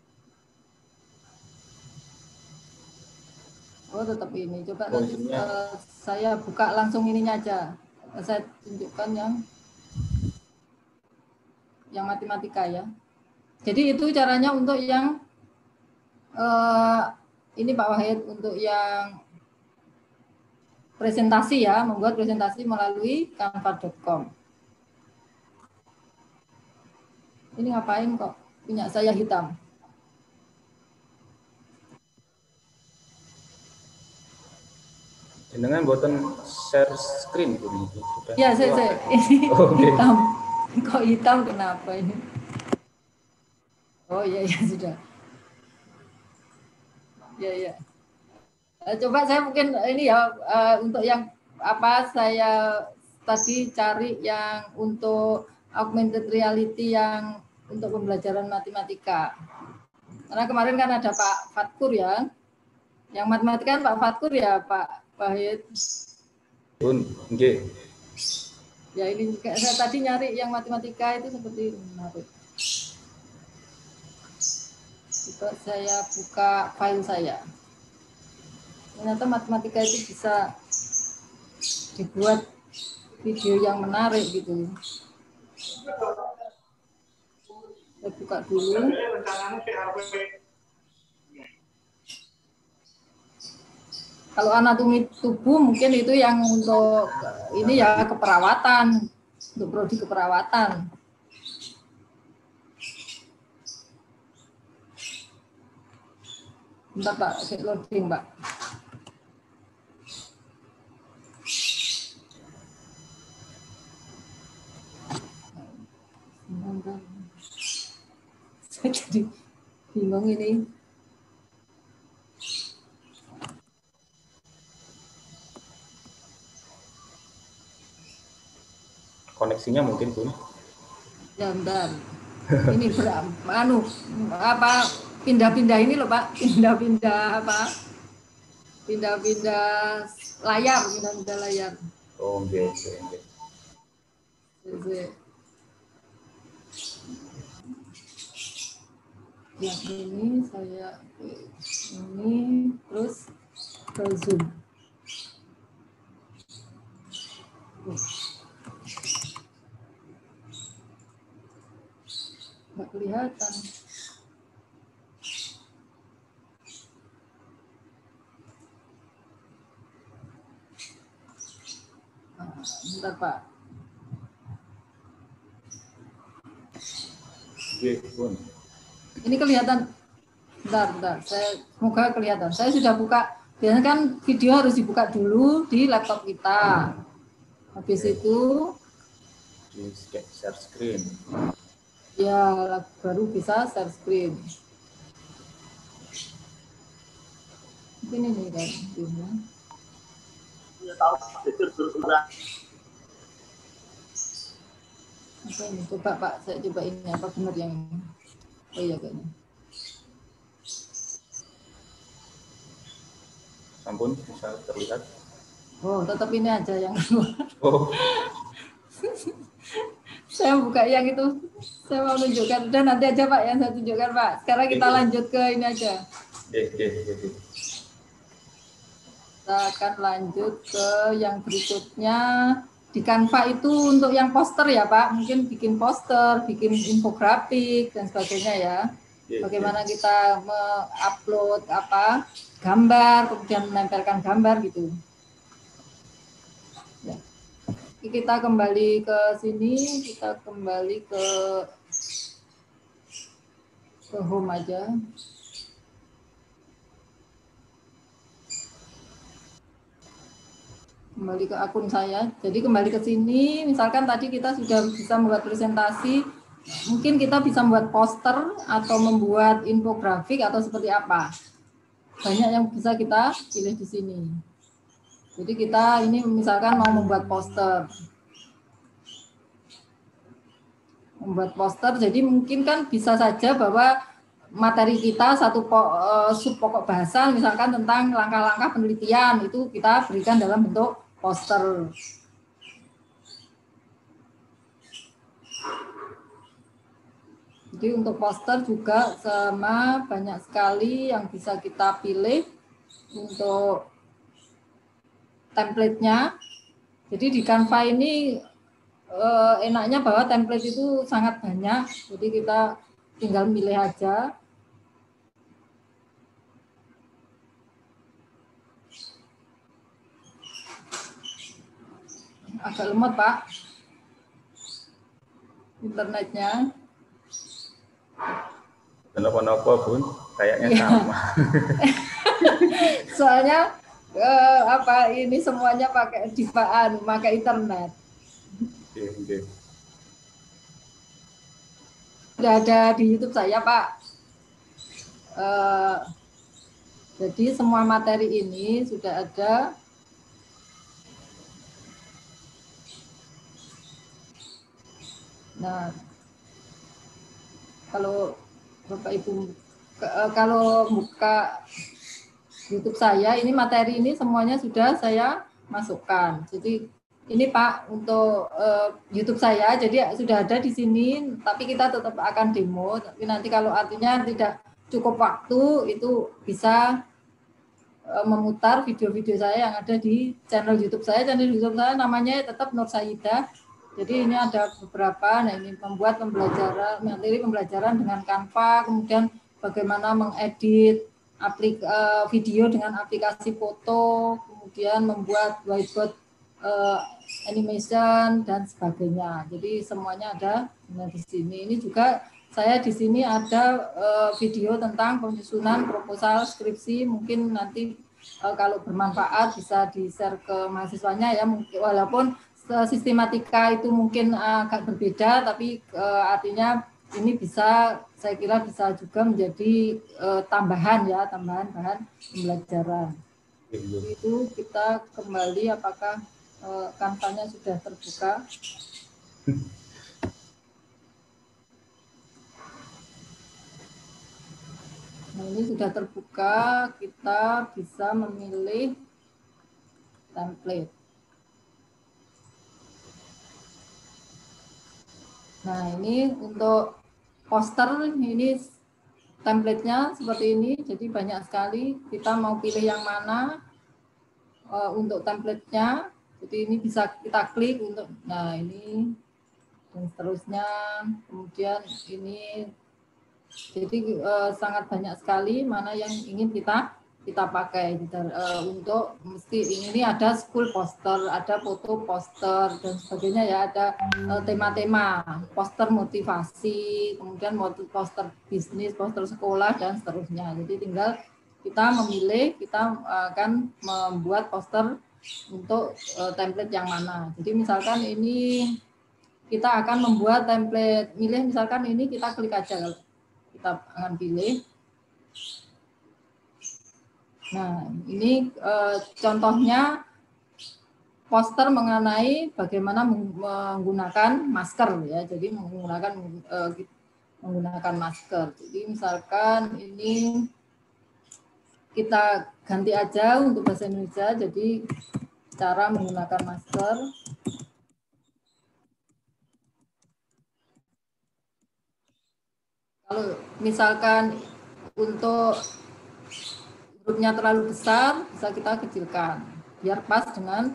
Oh tetap ini. Coba oh, nanti uh, saya buka langsung ininya aja. Saya tunjukkan yang yang matematika ya. Jadi itu caranya untuk yang uh, ini Pak Wahid untuk yang presentasi ya, membuat presentasi melalui canva dot com. Ini ngapain kok punya saya hitam? Dengan buatan share screen ini. Ya, saya, saya. Ini oh, okay. Hitam. Kok hitam kenapa ini? Oh iya ya sudah. Ya ya. Coba saya mungkin ini ya uh, untuk yang apa saya tadi cari yang untuk augmented reality yang untuk pembelajaran matematika. Karena kemarin kan ada Pak Fatkur ya. Yang matematika kan Pak Fatkur ya, Pak Wahid. Bun, okay. Ya ini saya tadi nyari yang matematika itu seperti menarik. Coba saya buka file saya. Ternyata matematika itu bisa dibuat video yang menarik gitu. Saya buka dulu. Kalau anatomi tubuh mungkin itu yang untuk ini ya keperawatan, untuk prodi keperawatan. Bentar Pak, saya loading Pak. Saya jadi bingung ini. koneksinya mungkin Bun. Ya bentar. Ini ber, anu apa pindah-pindah ini loh Pak, pindah-pindah apa? Pindah-pindah layar, pindah-pindah layar. Oh, oke, oke, oke. Yang ini saya ini terus ke zoom. Nggak kelihatan. Nah, bentar Pak. Oke, Bun. Ini kelihatan. Bentar, bentar. Saya semoga kelihatan. Saya sudah buka. Biasanya kan video harus dibuka dulu di laptop kita. Habis Oke. itu Di share screen. ya baru bisa share screen. Mungkin ini kan. Apa ini? Coba Pak, saya coba ini apa benar yang ini. Oh iya kayaknya. Ampun, bisa terlihat. Oh, tetap ini aja yang keluar. Oh. Saya buka yang itu. Saya mau tunjukkan. Dan nanti aja Pak yang saya tunjukkan Pak. Sekarang kita lanjut ke ini aja. Eh, eh, eh, eh. Kita akan lanjut ke yang berikutnya. Di Canva itu untuk yang poster ya Pak. Mungkin bikin poster, bikin infografik dan sebagainya ya. Bagaimana kita mengupload apa gambar, kemudian menempelkan gambar gitu. Ya. Kita kembali ke sini, kita kembali ke ke home aja. Kembali ke akun saya. Jadi kembali ke sini, misalkan tadi kita sudah bisa membuat presentasi, mungkin kita bisa membuat poster atau membuat infografik atau seperti apa. Banyak yang bisa kita pilih di sini. Jadi kita ini misalkan mau membuat poster. Membuat poster, jadi mungkin kan bisa saja bahwa materi kita satu sub pokok bahasa misalkan tentang langkah-langkah penelitian itu kita berikan dalam bentuk poster. Jadi untuk poster juga sama banyak sekali yang bisa kita pilih untuk template-nya. Jadi di Canva ini eh, enaknya bahwa template itu sangat banyak. Jadi kita tinggal milih aja. Agak lemot Pak internetnya. Kenapa-napa Bun, kayaknya ya. Sama. Soalnya eh, apa ini semuanya pakai dipaan, pakai internet. Oke, oke. Sudah ada di YouTube saya Pak. Eh, jadi semua materi ini sudah ada. Nah, kalau Bapak Ibu kalau buka YouTube saya, ini materi ini semuanya sudah saya masukkan. Jadi ini Pak untuk uh, YouTube saya, jadi sudah ada di sini, tapi kita tetap akan demo. Tapi nanti kalau artinya tidak cukup waktu, itu bisa uh, memutar video-video saya yang ada di channel YouTube saya. Channel YouTube saya namanya tetap Nur Sayyidah. Jadi ini ada beberapa, nah ini membuat pembelajaran, materi pembelajaran dengan Canva, kemudian bagaimana mengedit aplik, uh, video dengan aplikasi foto, kemudian membuat whiteboard uh, animation dan sebagainya. Jadi semuanya ada nah, di sini. Ini juga saya di sini ada uh, video tentang penyusunan proposal skripsi. Mungkin nanti uh, kalau bermanfaat bisa di-share ke mahasiswanya ya. Mungkin walaupun sistematika itu mungkin agak berbeda, tapi uh, artinya ini bisa, saya kira bisa juga menjadi uh, tambahan ya, tambahan bahan pembelajaran. Jadi itu kita kembali apakah uh, Canva-nya sudah terbuka. Nah, ini sudah terbuka, kita bisa memilih template. Nah, ini untuk poster, ini template-nya seperti ini, jadi banyak sekali. Kita mau pilih yang mana uh, untuk template-nya. Jadi ini bisa kita klik untuk, nah ini dan seterusnya. Kemudian ini, jadi uh, sangat banyak sekali mana yang ingin kita kita pakai gitu. Uh, untuk mesti ini ada school poster, ada foto poster dan sebagainya ya, ada tema-tema uh, poster motivasi, kemudian poster bisnis, poster sekolah dan seterusnya. Jadi tinggal kita memilih, kita akan membuat poster untuk uh, template yang mana. Jadi misalkan ini kita akan membuat template, milih misalkan ini, kita klik aja, kita akan pilih. Nah, ini eh, contohnya poster mengenai bagaimana menggunakan masker ya. Jadi menggunakan eh, menggunakan masker. Jadi misalkan ini kita ganti aja untuk bahasa Indonesia. Jadi cara menggunakan masker. Kalau misalkan untuk hurufnya terlalu besar, bisa kita kecilkan biar pas dengan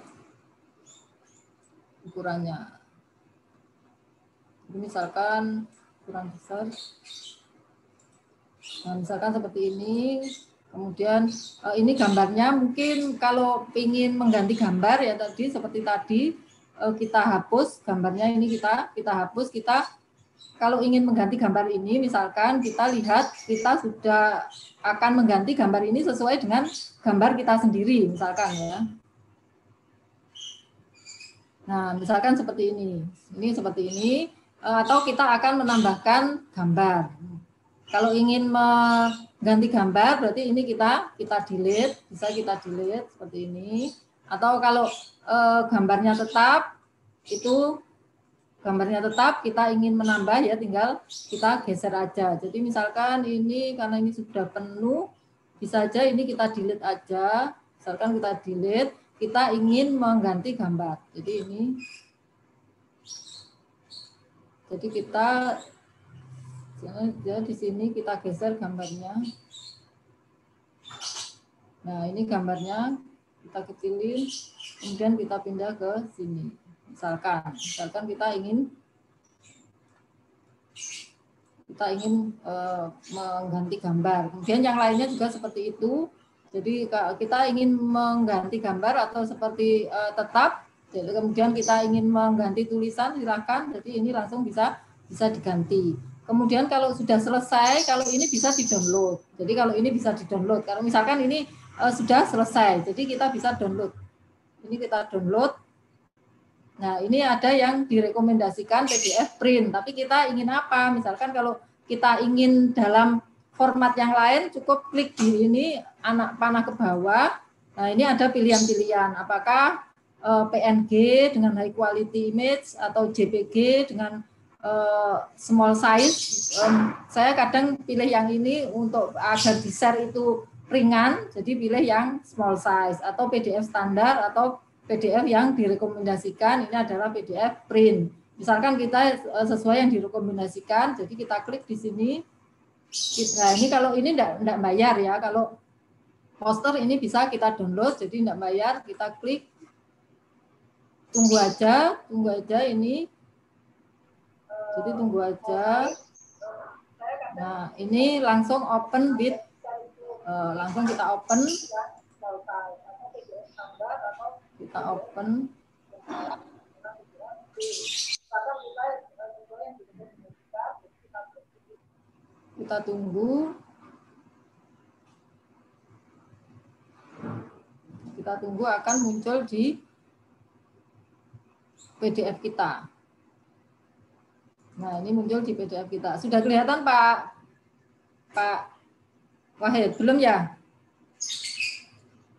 ukurannya. Jadi misalkan kurang besar, nah misalkan seperti ini. Kemudian ini gambarnya, mungkin kalau ingin mengganti gambar ya tadi seperti tadi kita hapus gambarnya, ini kita kita hapus. Kita kalau ingin mengganti gambar ini, misalkan kita lihat kita sudah akan mengganti gambar ini sesuai dengan gambar kita sendiri misalkan ya. Nah, misalkan seperti ini. Ini seperti ini, atau kita akan menambahkan gambar. Kalau ingin mengganti gambar, berarti ini kita kita delete, bisa kita delete seperti ini. Atau kalau eh, gambarnya tetap, itu gambarnya tetap, kita ingin menambah ya, tinggal kita geser aja. Jadi misalkan ini karena ini sudah penuh, bisa aja ini kita delete aja. Misalkan kita delete, kita ingin mengganti gambar. Jadi ini, jadi kita ya di sini kita geser gambarnya. Nah, ini gambarnya kita kecilin, kemudian kita pindah ke sini. Misalkan, misalkan kita ingin kita ingin uh, mengganti gambar. Kemudian yang lainnya juga seperti itu. Jadi kita ingin mengganti gambar atau seperti uh, tetap. Jadi kemudian kita ingin mengganti tulisan, silakan. Jadi ini langsung bisa bisa diganti. Kemudian kalau sudah selesai, kalau ini bisa di-download. Jadi kalau ini bisa di-download. Kalau misalkan ini uh, sudah selesai, jadi kita bisa download. Ini kita download. Nah, ini ada yang direkomendasikan P D F print. Tapi kita ingin apa? Misalkan kalau kita ingin dalam format yang lain, cukup klik di ini, anak panah ke bawah. Nah, ini ada pilihan-pilihan. Apakah uh, P N G dengan high quality image atau J P G dengan Uh, small size. Um, saya kadang pilih yang ini untuk agar di-share itu ringan, jadi pilih yang small size atau P D F standar atau P D F yang direkomendasikan ini adalah P D F print. Misalkan kita uh, sesuai yang direkomendasikan, jadi kita klik di sini. Nah, ini kalau ini enggak, enggak bayar ya, kalau poster ini bisa kita download, jadi enggak bayar, kita klik, tunggu aja, tunggu aja ini. Jadi tunggu aja. Nah, ini langsung open with, uh, langsung kita open. Kita open. Kita tunggu. Kita tunggu akan muncul di P D F kita. Nah, ini muncul di P D F kita. Sudah kelihatan Pak Pak Wahid? Belum ya?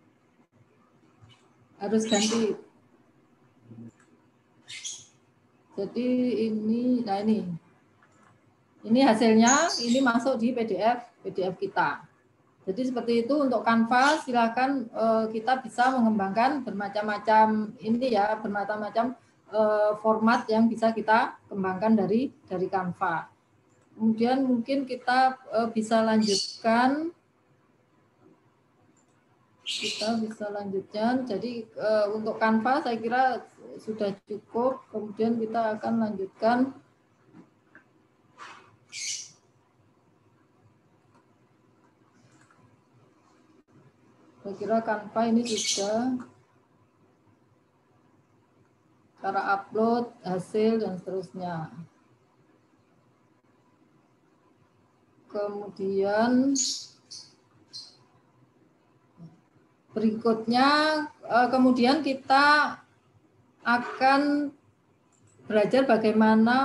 Harus ganti. Jadi ini, nah ini, ini hasilnya, ini masuk di P D F, P D F kita. Jadi seperti itu untuk Canva, silakan eh, kita bisa mengembangkan bermacam-macam ini ya, bermacam-macam eh, format yang bisa kita kembangkan dari dari Canva. Kemudian mungkin kita eh, bisa lanjutkan, kita bisa lanjutkan. Jadi eh, untuk Canva saya kira sudah cukup. Kemudian kita akan lanjutkan. Saya kira Canva ini sudah cara upload, hasil, dan seterusnya. Kemudian berikutnya, kemudian kita akan belajar bagaimana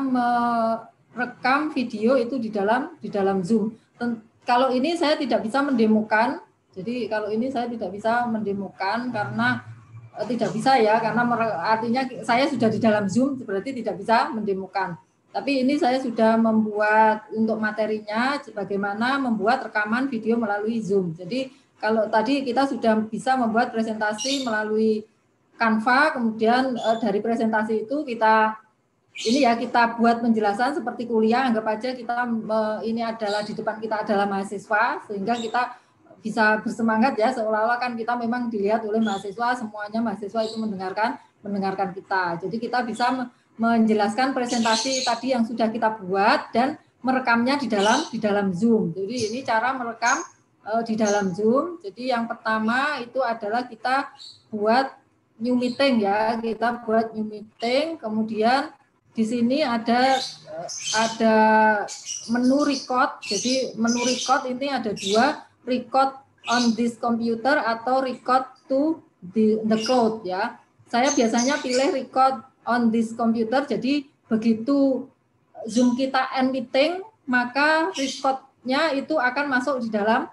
merekam video itu di dalam di dalam Zoom. Kalau ini saya tidak bisa mendemokan. Jadi kalau ini saya tidak bisa mendemokan karena eh, tidak bisa ya, karena artinya saya sudah di dalam Zoom berarti tidak bisa mendemokan. Tapi ini saya sudah membuat untuk materinya bagaimana membuat rekaman video melalui Zoom. Jadi kalau tadi kita sudah bisa membuat presentasi melalui Canva, kemudian eh, dari presentasi itu kita ini ya kita buat penjelasan seperti kuliah, anggap aja kita eh, ini adalah di depan kita adalah mahasiswa, sehingga kita bisa bersemangat ya, seolah-olah kan kita memang dilihat oleh mahasiswa, semuanya mahasiswa itu mendengarkan mendengarkan kita. Jadi kita bisa menjelaskan presentasi tadi yang sudah kita buat dan merekamnya di dalam di dalam Zoom. Jadi ini cara merekam uh, di dalam Zoom. Jadi yang pertama itu adalah kita buat new meeting ya, kita buat new meeting, kemudian di sini ada ada menu record. Jadi menu record ini ada dua, record on this computer atau record to the, the cloud ya. Saya biasanya pilih record on this computer. Jadi begitu Zoom kita end meeting, maka recordnya itu akan masuk di dalam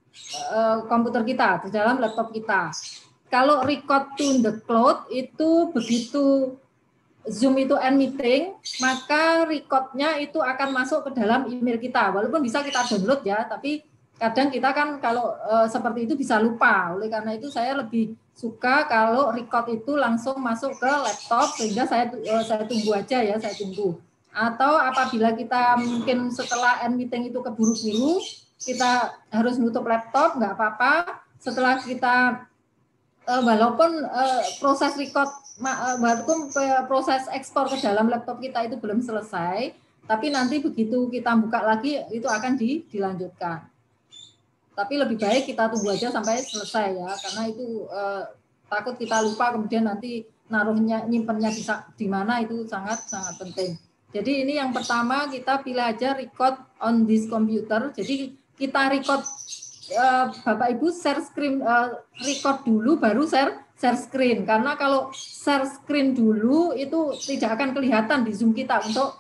uh, komputer kita, di dalam laptop kita. Kalau record to the cloud itu begitu Zoom itu end meeting, maka recordnya itu akan masuk ke dalam email kita. Walaupun bisa kita download ya, tapi kadang kita kan kalau e, seperti itu bisa lupa. Oleh karena itu saya lebih suka kalau record itu langsung masuk ke laptop, sehingga saya e, saya tunggu aja ya, saya tunggu. Atau apabila kita mungkin setelah end meeting itu keburu-buru, kita harus nutup laptop, nggak apa-apa. Setelah kita e, walaupun e, proses record, walaupun proses ekspor ke dalam laptop kita itu belum selesai, tapi nanti begitu kita buka lagi itu akan di, dilanjutkan. Tapi lebih baik kita tunggu aja sampai selesai ya, karena itu eh, takut kita lupa kemudian nanti naruhnya nyimpennya di, di mana, itu sangat sangat penting. Jadi ini yang pertama kita pilih aja record on this computer. Jadi kita record eh, Bapak Ibu share screen, eh, record dulu baru share share screen, karena kalau share screen dulu itu tidak akan kelihatan di Zoom kita untuk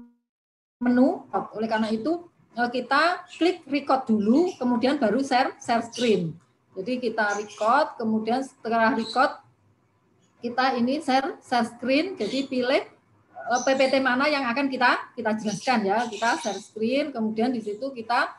menu. Oleh karena itu kita klik record dulu, kemudian baru share share screen. Jadi kita record, kemudian setelah record kita ini share share screen. Jadi pilih P P T mana yang akan kita kita jelaskan ya. Kita share screen, kemudian di situ kita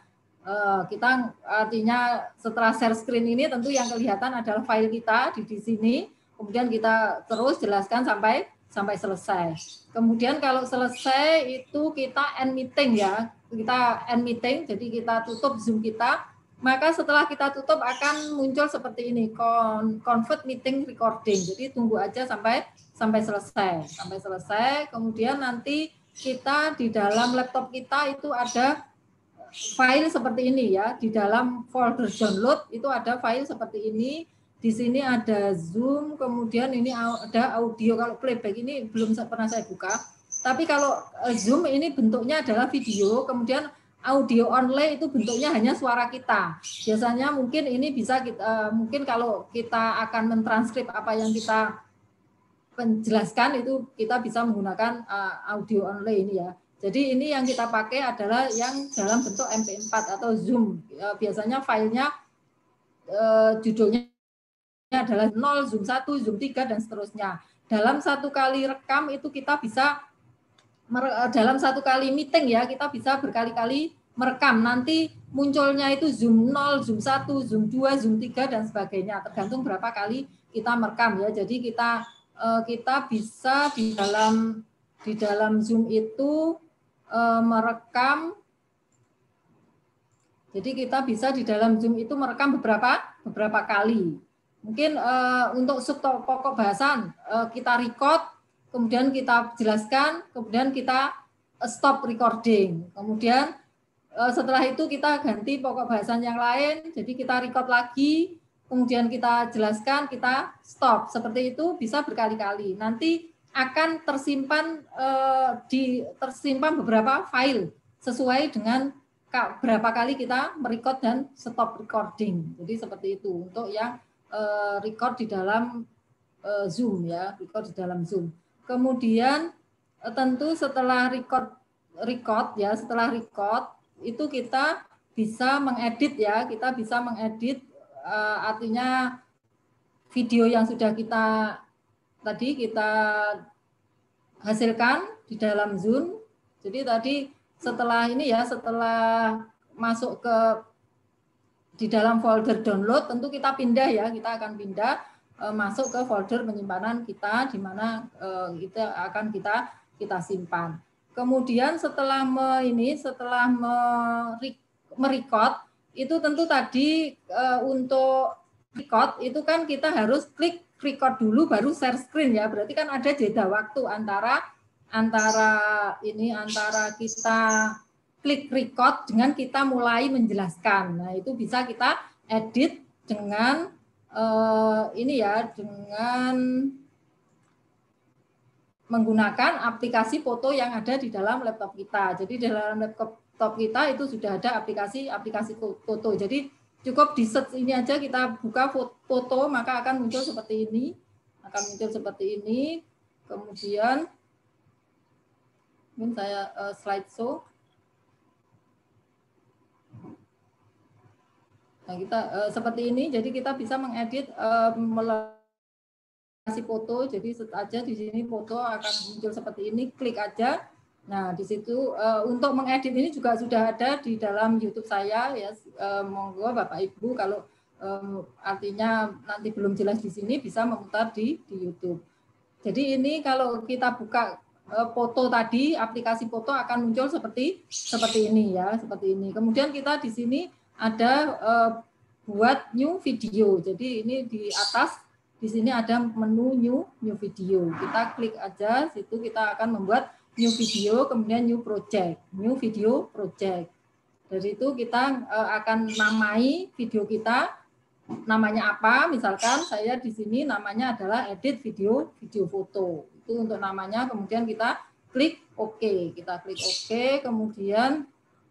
kita artinya setelah share screen ini tentu yang kelihatan adalah file kita di di sini. Kemudian kita terus jelaskan sampai sampai selesai. Kemudian kalau selesai itu kita end meeting ya. Kita end meeting, jadi kita tutup Zoom kita. Maka setelah kita tutup akan muncul seperti ini, convert meeting recording. Jadi tunggu aja sampai sampai selesai, sampai selesai. Kemudian nanti kita di dalam laptop kita itu ada file seperti ini ya. Di dalam folder download itu ada file seperti ini. Di sini ada Zoom, kemudian ini ada audio. Kalau playback ini belum pernah saya buka. Tapi kalau Zoom ini bentuknya adalah video, kemudian audio only itu bentuknya hanya suara kita. Biasanya mungkin ini bisa kita, mungkin kalau kita akan mentranskrip apa yang kita penjelaskan itu kita bisa menggunakan audio only ini ya. Jadi ini yang kita pakai adalah yang dalam bentuk M P empat atau Zoom. Biasanya filenya judulnya adalah nol, Zoom satu, Zoom tiga, dan seterusnya. Dalam satu kali rekam itu kita bisa dalam satu kali meeting ya, kita bisa berkali-kali merekam. Nanti munculnya itu Zoom nol, Zoom satu, Zoom dua, Zoom tiga, dan sebagainya. Tergantung berapa kali kita merekam ya. Jadi kita kita bisa di dalam di dalam Zoom itu merekam. Jadi kita bisa di dalam Zoom itu merekam beberapa beberapa kali. Mungkin untuk sub pokok bahasan kita record, kemudian kita jelaskan, kemudian kita stop recording. Kemudian setelah itu kita ganti pokok bahasan yang lain, jadi kita record lagi, kemudian kita jelaskan, kita stop. Seperti itu bisa berkali-kali. Nanti akan tersimpan di tersimpan beberapa file sesuai dengan berapa kali kita merecord dan stop recording. Jadi seperti itu untuk yang record di dalam Zoom ya, record di dalam Zoom. Kemudian tentu setelah record record ya, setelah record itu kita bisa mengedit ya, kita bisa mengedit uh, artinya video yang sudah kita tadi kita hasilkan di dalam Zoom. Jadi tadi setelah ini ya, setelah masuk ke di dalam folder download, tentu kita pindah ya, kita akan pindah masuk ke folder penyimpanan kita di mana uh, kita akan kita kita simpan. Kemudian setelah me, ini setelah merecord itu tentu tadi uh, untuk record itu kan kita harus klik record dulu baru share screen ya. Berarti kan ada jeda waktu antara antara ini antara kita klik record dengan kita mulai menjelaskan. Nah, itu bisa kita edit dengan Uh, ini ya dengan menggunakan aplikasi foto yang ada di dalam laptop kita. Jadi di dalam laptop kita itu sudah ada aplikasi-aplikasi foto. Jadi cukup di search ini aja, kita buka foto maka akan muncul seperti ini, akan muncul seperti ini. Kemudian ini saya uh, slideshow. Nah, kita uh, seperti ini, jadi kita bisa mengedit uh, melalui foto. Jadi set aja di sini foto akan muncul seperti ini, klik aja. Nah, di situ uh, untuk mengedit ini juga sudah ada di dalam YouTube saya ya. Uh, monggo Bapak Ibu kalau um, artinya nanti belum jelas di sini bisa memutar di di YouTube. Jadi ini kalau kita buka uh, foto tadi, aplikasi foto akan muncul seperti seperti ini ya, seperti ini. Kemudian kita di sini ada uh, buat new video. Jadi ini di atas di sini ada menu new new video. Kita klik aja situ, kita akan membuat new video, kemudian new project, new video project. Dari itu kita uh, akan namai video kita, namanya apa? Misalkan saya di sini namanya adalah edit video video foto. Itu untuk namanya. Kemudian kita klik OK. Kita klik OK. Kemudian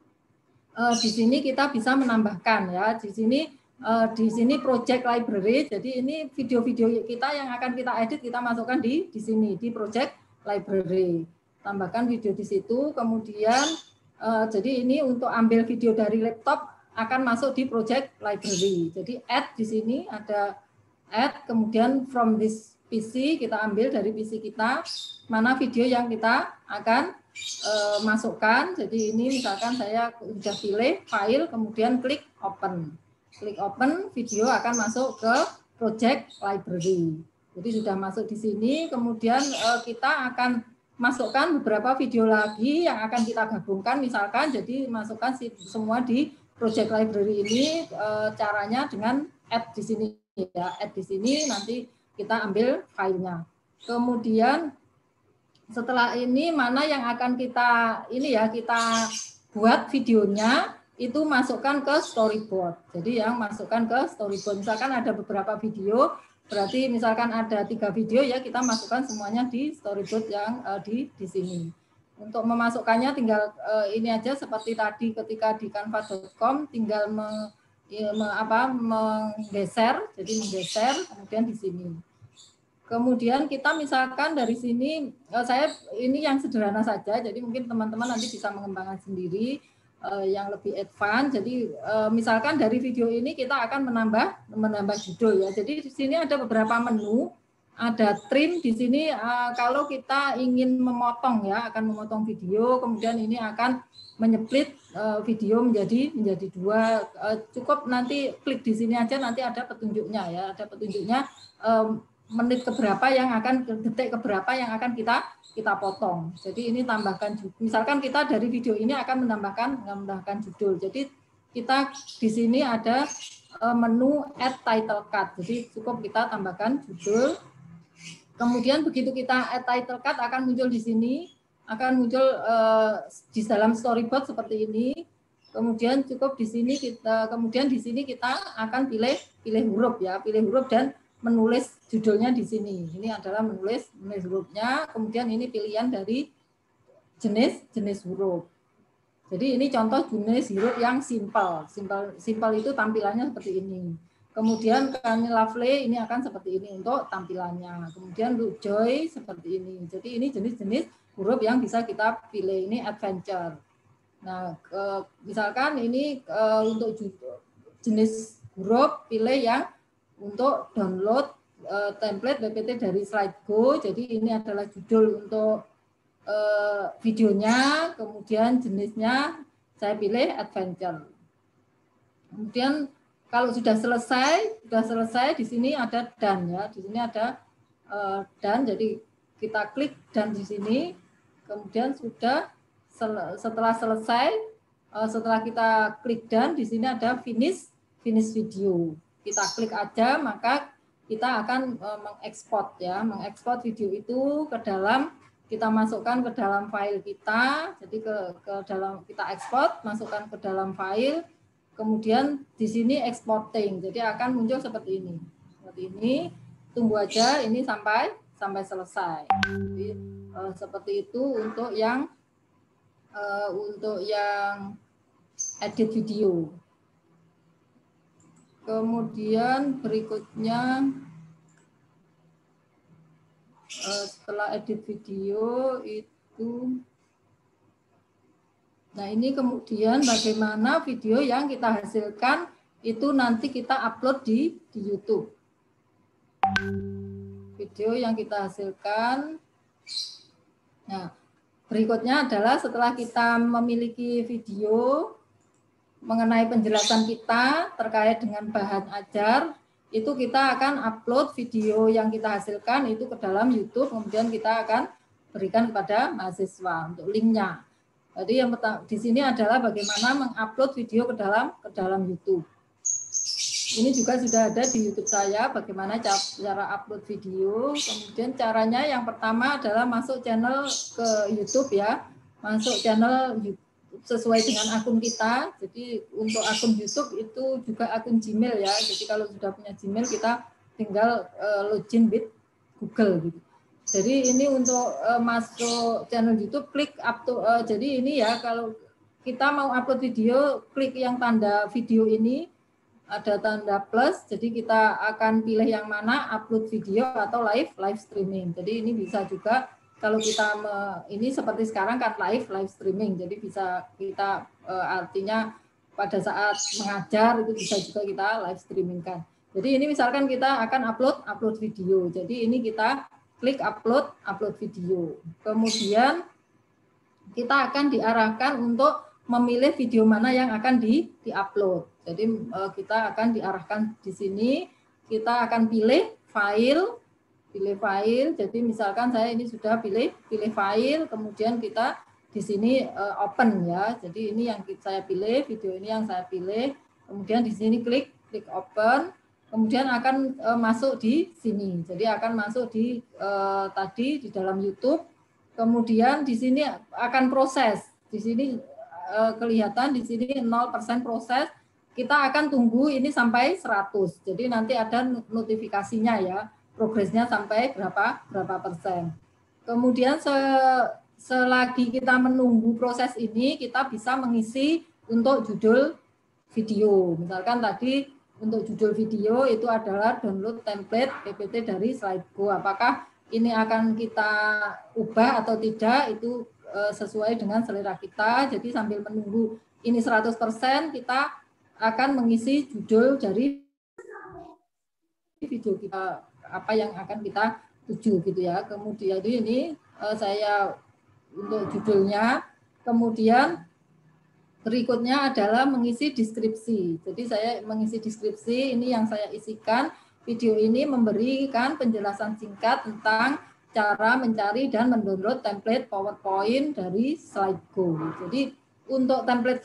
Uh, di sini kita bisa menambahkan ya. Di sini uh, di sini project library. Jadi ini video-video kita yang akan kita edit kita masukkan di di sini di project library. Tambahkan video di situ. Kemudian uh, jadi ini untuk ambil video dari laptop akan masuk di project library. Jadi add di sini ada add, kemudian from this P C kita ambil dari P C kita mana video yang kita akan Uh, masukkan. Jadi ini misalkan saya sudah pilih file, kemudian klik open. Klik open, video akan masuk ke project library. Jadi sudah masuk di sini, kemudian uh, kita akan masukkan beberapa video lagi yang akan kita gabungkan. Misalkan jadi masukkan semua di project library ini, uh, caranya dengan add di sini ya, add di sini nanti kita ambil filenya. Kemudian setelah ini mana yang akan kita ini ya kita buat videonya itu masukkan ke storyboard. Jadi yang masukkan ke storyboard. Misalkan ada beberapa video, berarti misalkan ada tiga video ya kita masukkan semuanya di storyboard yang uh, di di sini. Untuk memasukkannya tinggal uh, ini aja seperti tadi ketika di canva dot com tinggal me, ya, me, apa, menggeser, jadi menggeser kemudian di sini. Kemudian kita misalkan dari sini, saya ini yang sederhana saja, jadi mungkin teman-teman nanti bisa mengembangkan sendiri uh, yang lebih advance. Jadi uh, misalkan dari video ini kita akan menambah menambah judul ya. Jadi di sini ada beberapa menu, ada trim di sini. Uh, kalau kita ingin memotong ya, akan memotong video, kemudian ini akan menyeplit uh, video menjadi menjadi dua. Uh, cukup nanti klik di sini aja, nanti ada petunjuknya ya, ada petunjuknya um, menit keberapa yang akan detik keberapa yang akan kita kita potong. Jadi ini tambahkan, misalkan kita dari video ini akan menambahkan menambahkan judul. Jadi kita di sini ada uh, menu add title cut. Jadi cukup kita tambahkan judul. Kemudian begitu kita add title cut akan muncul di sini, akan muncul uh, di dalam storyboard seperti ini. Kemudian cukup di sini kita, kemudian di sini kita akan pilih pilih huruf ya, pilih huruf dan menulis judulnya di sini. Ini adalah menulis menulis hurufnya. Kemudian ini pilihan dari jenis jenis huruf. Jadi ini contoh jenis huruf yang simple. Simple simple itu tampilannya seperti ini. Kemudian Kani Lovely ini akan seperti ini untuk tampilannya. Kemudian Joy seperti ini. Jadi ini jenis-jenis huruf yang bisa kita pilih. Ini adventure. Nah, ke, misalkan ini ke, untuk jenis huruf pilih yang untuk download uh, template P P T dari SlideGo. Jadi ini adalah judul untuk uh, videonya. Kemudian jenisnya saya pilih adventure. Kemudian kalau sudah selesai, sudah selesai di sini ada done ya. Di sini ada uh, done. Jadi kita klik done di sini. Kemudian sudah sel setelah selesai, uh, setelah kita klik done di sini ada finish finish video. Kita klik aja, maka kita akan uh, mengekspor ya, mengekspor video itu ke dalam, kita masukkan ke dalam file kita. Jadi ke ke dalam kita ekspor, masukkan ke dalam file. Kemudian di sini exporting, jadi akan muncul seperti ini, seperti ini. Tunggu aja ini sampai sampai selesai. Jadi, uh, seperti itu untuk yang uh, untuk yang edit video. Kemudian berikutnya uh, setelah edit video itu. Nah, ini kemudian bagaimana video yang kita hasilkan itu nanti kita upload di, di YouTube. Video yang kita hasilkan. Nah, berikutnya adalah setelah kita memiliki video mengenai penjelasan kita terkait dengan bahan ajar, itu kita akan upload video yang kita hasilkan itu ke dalam YouTube, kemudian kita akan berikan kepada mahasiswa untuk linknya. Jadi yang pertama di sini adalah bagaimana mengupload video ke dalam ke dalam YouTube. Ini juga sudah ada di YouTube saya bagaimana cara upload video. Kemudian caranya yang pertama adalah masuk channel ke YouTube ya, masuk channel YouTube sesuai dengan akun kita. Jadi untuk akun YouTube itu juga akun Gmail ya. Jadi kalau sudah punya Gmail kita tinggal uh, login with Google gitu. Jadi ini untuk uh, masuk channel YouTube, klik up to, uh, jadi ini ya kalau kita mau upload video, klik yang tanda video ini, ada tanda plus, jadi kita akan pilih yang mana, upload video atau live live streaming. Jadi ini bisa juga kalau kita me, ini seperti sekarang kan live live streaming, jadi bisa kita uh, artinya pada saat mengajar itu bisa juga kita live streaming kan. Jadi ini misalkan kita akan upload upload video, jadi ini kita klik upload, upload video. Kemudian kita akan diarahkan untuk memilih video mana yang akan di, di-upload. Jadi kita akan diarahkan di sini, kita akan pilih file, pilih file. Jadi misalkan saya ini sudah pilih pilih file, kemudian kita di sini open ya. Jadi ini yang saya pilih, video ini yang saya pilih. Kemudian di sini klik klik open. Kemudian akan e, masuk di sini. Jadi akan masuk di e, tadi di dalam YouTube. Kemudian di sini akan proses. Di sini e, kelihatan di sini nol persen proses. Kita akan tunggu ini sampai seratus. Jadi nanti ada notifikasinya ya. Progresnya sampai berapa berapa persen. Kemudian se, selagi kita menunggu proses ini, kita bisa mengisi untuk judul video. Misalkan tadi untuk judul video itu adalah download template P P T dari SlideGo. Apakah ini akan kita ubah atau tidak, itu sesuai dengan selera kita. Jadi sambil menunggu ini seratus persen, kita akan mengisi judul dari video kita, apa yang akan kita tujuh gitu ya. Kemudian ini uh, saya untuk judulnya, kemudian berikutnya adalah mengisi deskripsi. Jadi saya mengisi deskripsi, ini yang saya isikan. Video ini memberikan penjelasan singkat tentang cara mencari dan mendownload template PowerPoint dari Slido. Jadi untuk template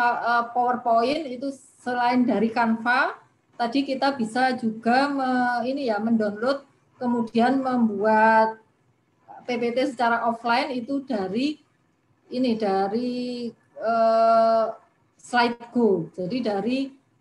PowerPoint itu selain dari Canva, tadi kita bisa juga me, ini ya mendownload, kemudian membuat P P T secara offline itu dari ini dari Uh, Slido, jadi dari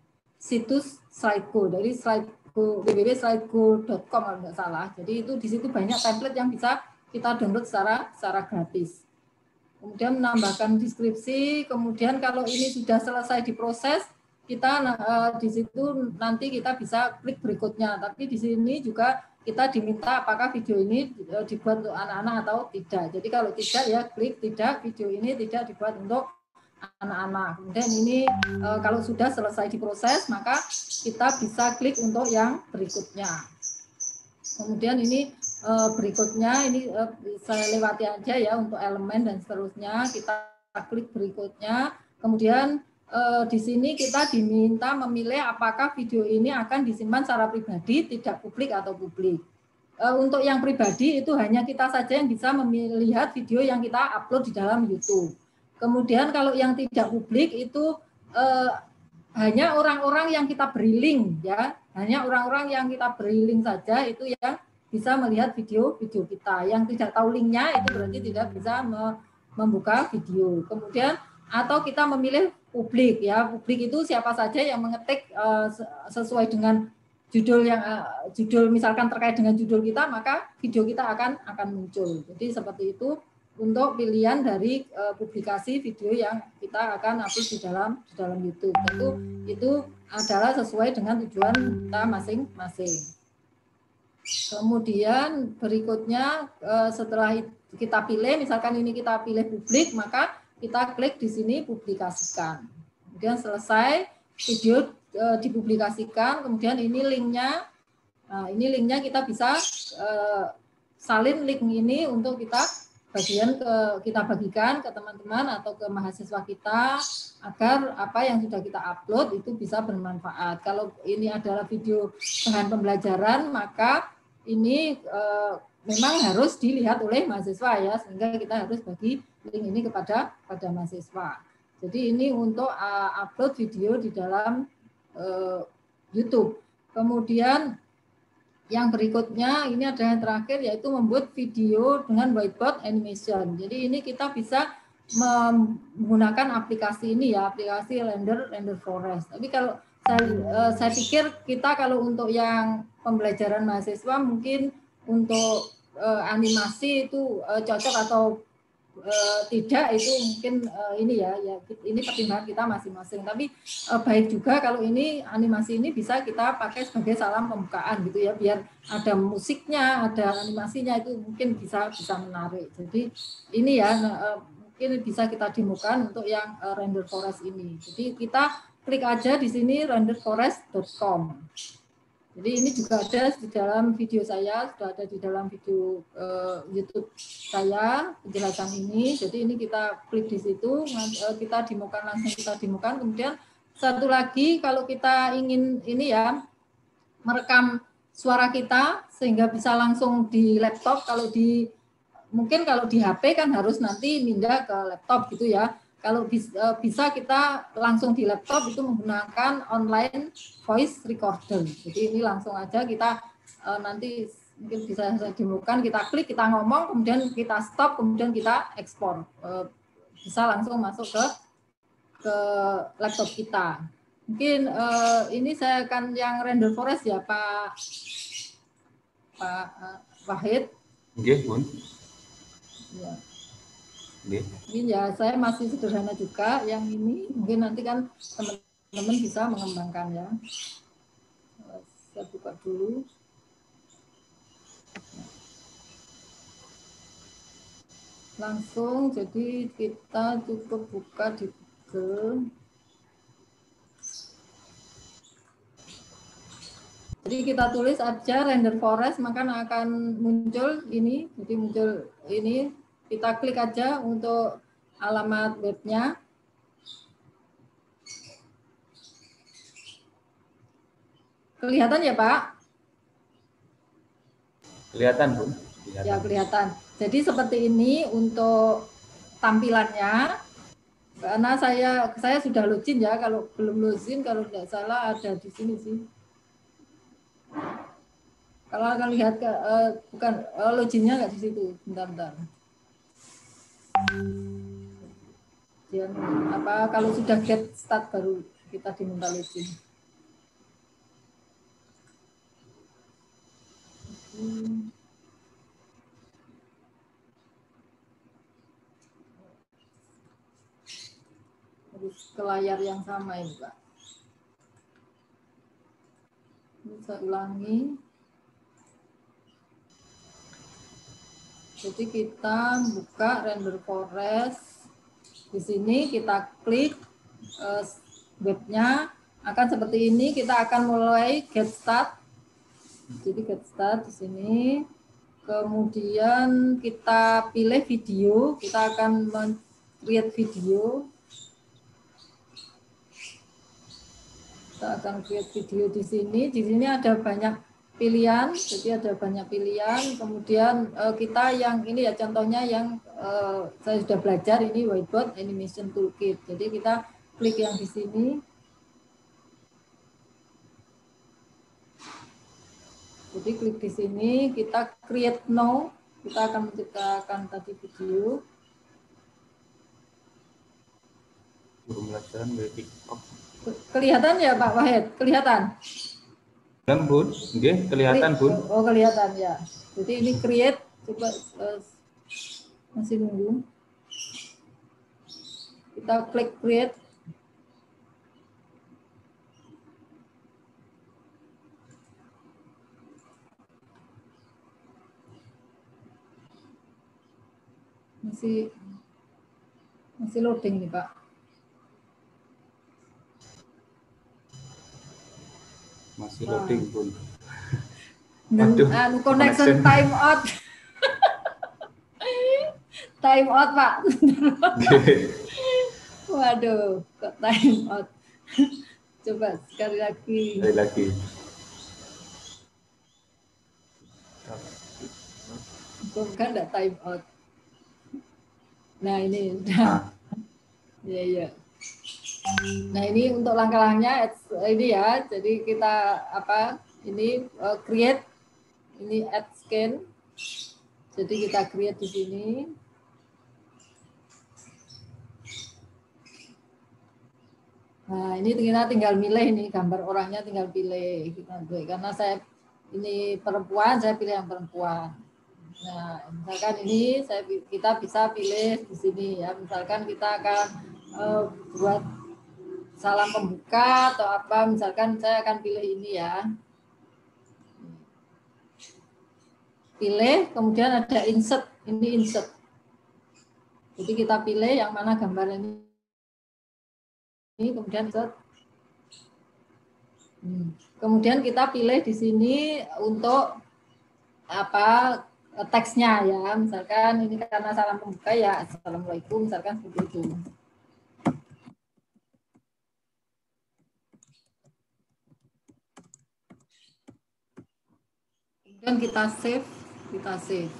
situs Slido, dari Slido w w w titik slido titik com kalau tidak salah. Jadi itu di situ banyak template yang bisa kita download secara secara gratis. Kemudian menambahkan deskripsi, kemudian kalau ini sudah selesai diproses, kita uh, di situ nanti kita bisa klik berikutnya. Tapi di sini juga kita diminta apakah video ini uh, dibuat untuk anak-anak atau tidak. Jadi kalau tidak ya klik tidak, video ini tidak dibuat untuk anak-anak. Kemudian ini e, kalau sudah selesai diproses, maka kita bisa klik untuk yang berikutnya. Kemudian ini e, berikutnya, ini e, saya lewati aja ya untuk elemen dan seterusnya. Kita klik berikutnya. Kemudian e, di sini kita diminta memilih apakah video ini akan disimpan secara pribadi, tidak publik atau publik. E, untuk yang pribadi itu hanya kita saja yang bisa melihat video yang kita upload di dalam YouTube. Kemudian kalau yang tidak publik itu eh, hanya orang-orang yang kita beri link ya, hanya orang-orang yang kita beri link saja itu yang bisa melihat video-video kita. Yang tidak tahu linknya itu berarti tidak bisa me membuka video. Kemudian atau kita memilih publik ya, publik itu siapa saja yang mengetik eh, sesuai dengan judul yang eh, judul misalkan terkait dengan judul kita, maka video kita akan akan muncul. Jadi seperti itu untuk pilihan dari uh, publikasi video yang kita akan upload di dalam di dalam YouTube. Tentu itu adalah sesuai dengan tujuan kita masing-masing. Kemudian berikutnya uh, setelah kita pilih, misalkan ini kita pilih publik, maka kita klik di sini publikasikan. Kemudian selesai video uh, dipublikasikan, kemudian ini linknya. Nah, ini linknya kita bisa uh, salin link ini untuk kita bagian ke kita bagikan ke teman-teman atau ke mahasiswa kita agar apa yang sudah kita upload itu bisa bermanfaat. Kalau ini adalah video bahan pembelajaran, maka ini e, memang harus dilihat oleh mahasiswa ya, sehingga kita harus bagi link ini kepada pada mahasiswa. Jadi ini untuk uh, upload video di dalam uh, YouTube. Kemudian yang berikutnya ini adalah yang terakhir yaitu membuat video dengan whiteboard animation. Jadi ini kita bisa menggunakan aplikasi ini ya, aplikasi Render Render Forest. Tapi kalau saya, saya pikir kita kalau untuk yang pembelajaran mahasiswa mungkin untuk uh, animasi itu uh, cocok atau uh, tidak itu mungkin uh, ini ya, ya ini pertimbangan kita masing-masing. Tapi uh, baik juga kalau ini animasi ini bisa kita pakai sebagai salam pembukaan gitu ya, biar ada musiknya, ada animasinya itu mungkin bisa bisa menarik. Jadi ini ya uh, mungkin bisa kita demokan untuk yang uh, Render Forest ini. Jadi kita klik aja di sini render forest dot com. Jadi ini juga ada di dalam video saya, sudah ada di dalam video uh, YouTube saya penjelasan ini. Jadi ini kita klik di situ, uh, kita demokan langsung kita demokan. Kemudian satu lagi kalau kita ingin ini ya merekam suara kita sehingga bisa langsung di laptop. Kalau di mungkin kalau di H P kan harus nanti pindah ke laptop gitu ya. Kalau bisa kita langsung di laptop itu menggunakan online voice recorder. Jadi ini langsung aja kita nanti mungkin bisa saya demokan, kita klik, kita ngomong, kemudian kita stop, kemudian kita ekspor. Bisa langsung masuk ke ke laptop kita. Mungkin ini saya akan yang Render Forest ya Pak Pak Wahid. Oke, Bun. Ya. Ini ya saya masih sederhana juga yang ini mungkin nanti kan teman-teman bisa mengembangkan ya. Saya buka dulu. Langsung jadi kita cukup buka di Google. Jadi kita tulis aja render forest, maka akan muncul ini. Jadi muncul ini, kita klik aja untuk alamat webnya. Kelihatan ya Pak? Kelihatan Bu. Kelihatan. Ya kelihatan. Jadi seperti ini untuk tampilannya. Karena saya saya sudah login ya, kalau belum login kalau tidak salah ada di sini sih. Kalau akan lihat ke uh, bukan uh, loginnya nggak di situ, bentar-bentar. Dan apa kalau sudah get start baru kita diminta login. Hmm. Harus ke layar yang sama ini Pak. Ini saya ulangi. Jadi kita buka render forest. Di sini kita klik uh, webnya akan seperti ini. Kita akan mulai get start. Jadi get start di sini. Kemudian kita pilih video. Kita akan create video. Kita akan create video di sini. Di sini ada banyak pilihan, jadi ada banyak pilihan. Kemudian uh, kita yang ini ya contohnya yang uh, saya sudah belajar ini whiteboard animation toolkit. Jadi kita klik yang di sini. Jadi klik di sini, kita create now. Kita akan menciptakan tadi video. Pembelajaran dari TikTok. Kelihatan ya Pak Wahid? Kelihatan? Kelihatan Bun, okay, kelihatan Bun. Oh kelihatan ya. Jadi ini create, coba uh, masih nunggu. Kita klik create. Masih masih loading nih Pak. Masih loading Bun. Waduh, anu connection time out. Time out Pak. Waduh, kok time out. Coba sekali lagi. Sekali lagi. Bukan enggak time out. Nah ini udah. Iya iya. Nah ini untuk langkah-langkahnya ini ya. Jadi kita apa? Ini uh, create, ini add scan. Jadi kita create di sini. Nah ini kita tinggal milih ini gambar orangnya, tinggal pilih. Karena saya ini perempuan, saya pilih yang perempuan. Nah misalkan ini saya kita bisa pilih di sini ya. Misalkan kita akan uh, buat salam pembuka atau apa, misalkan saya akan pilih ini ya. Pilih, kemudian ada insert, ini insert. Jadi kita pilih yang mana gambar ini. Ini kemudian insert. Hmm. Kemudian kita pilih di sini untuk apa teksnya ya. Misalkan ini karena salam pembuka ya, assalamualaikum, misalkan seperti itu. Kemudian kita save, kita save.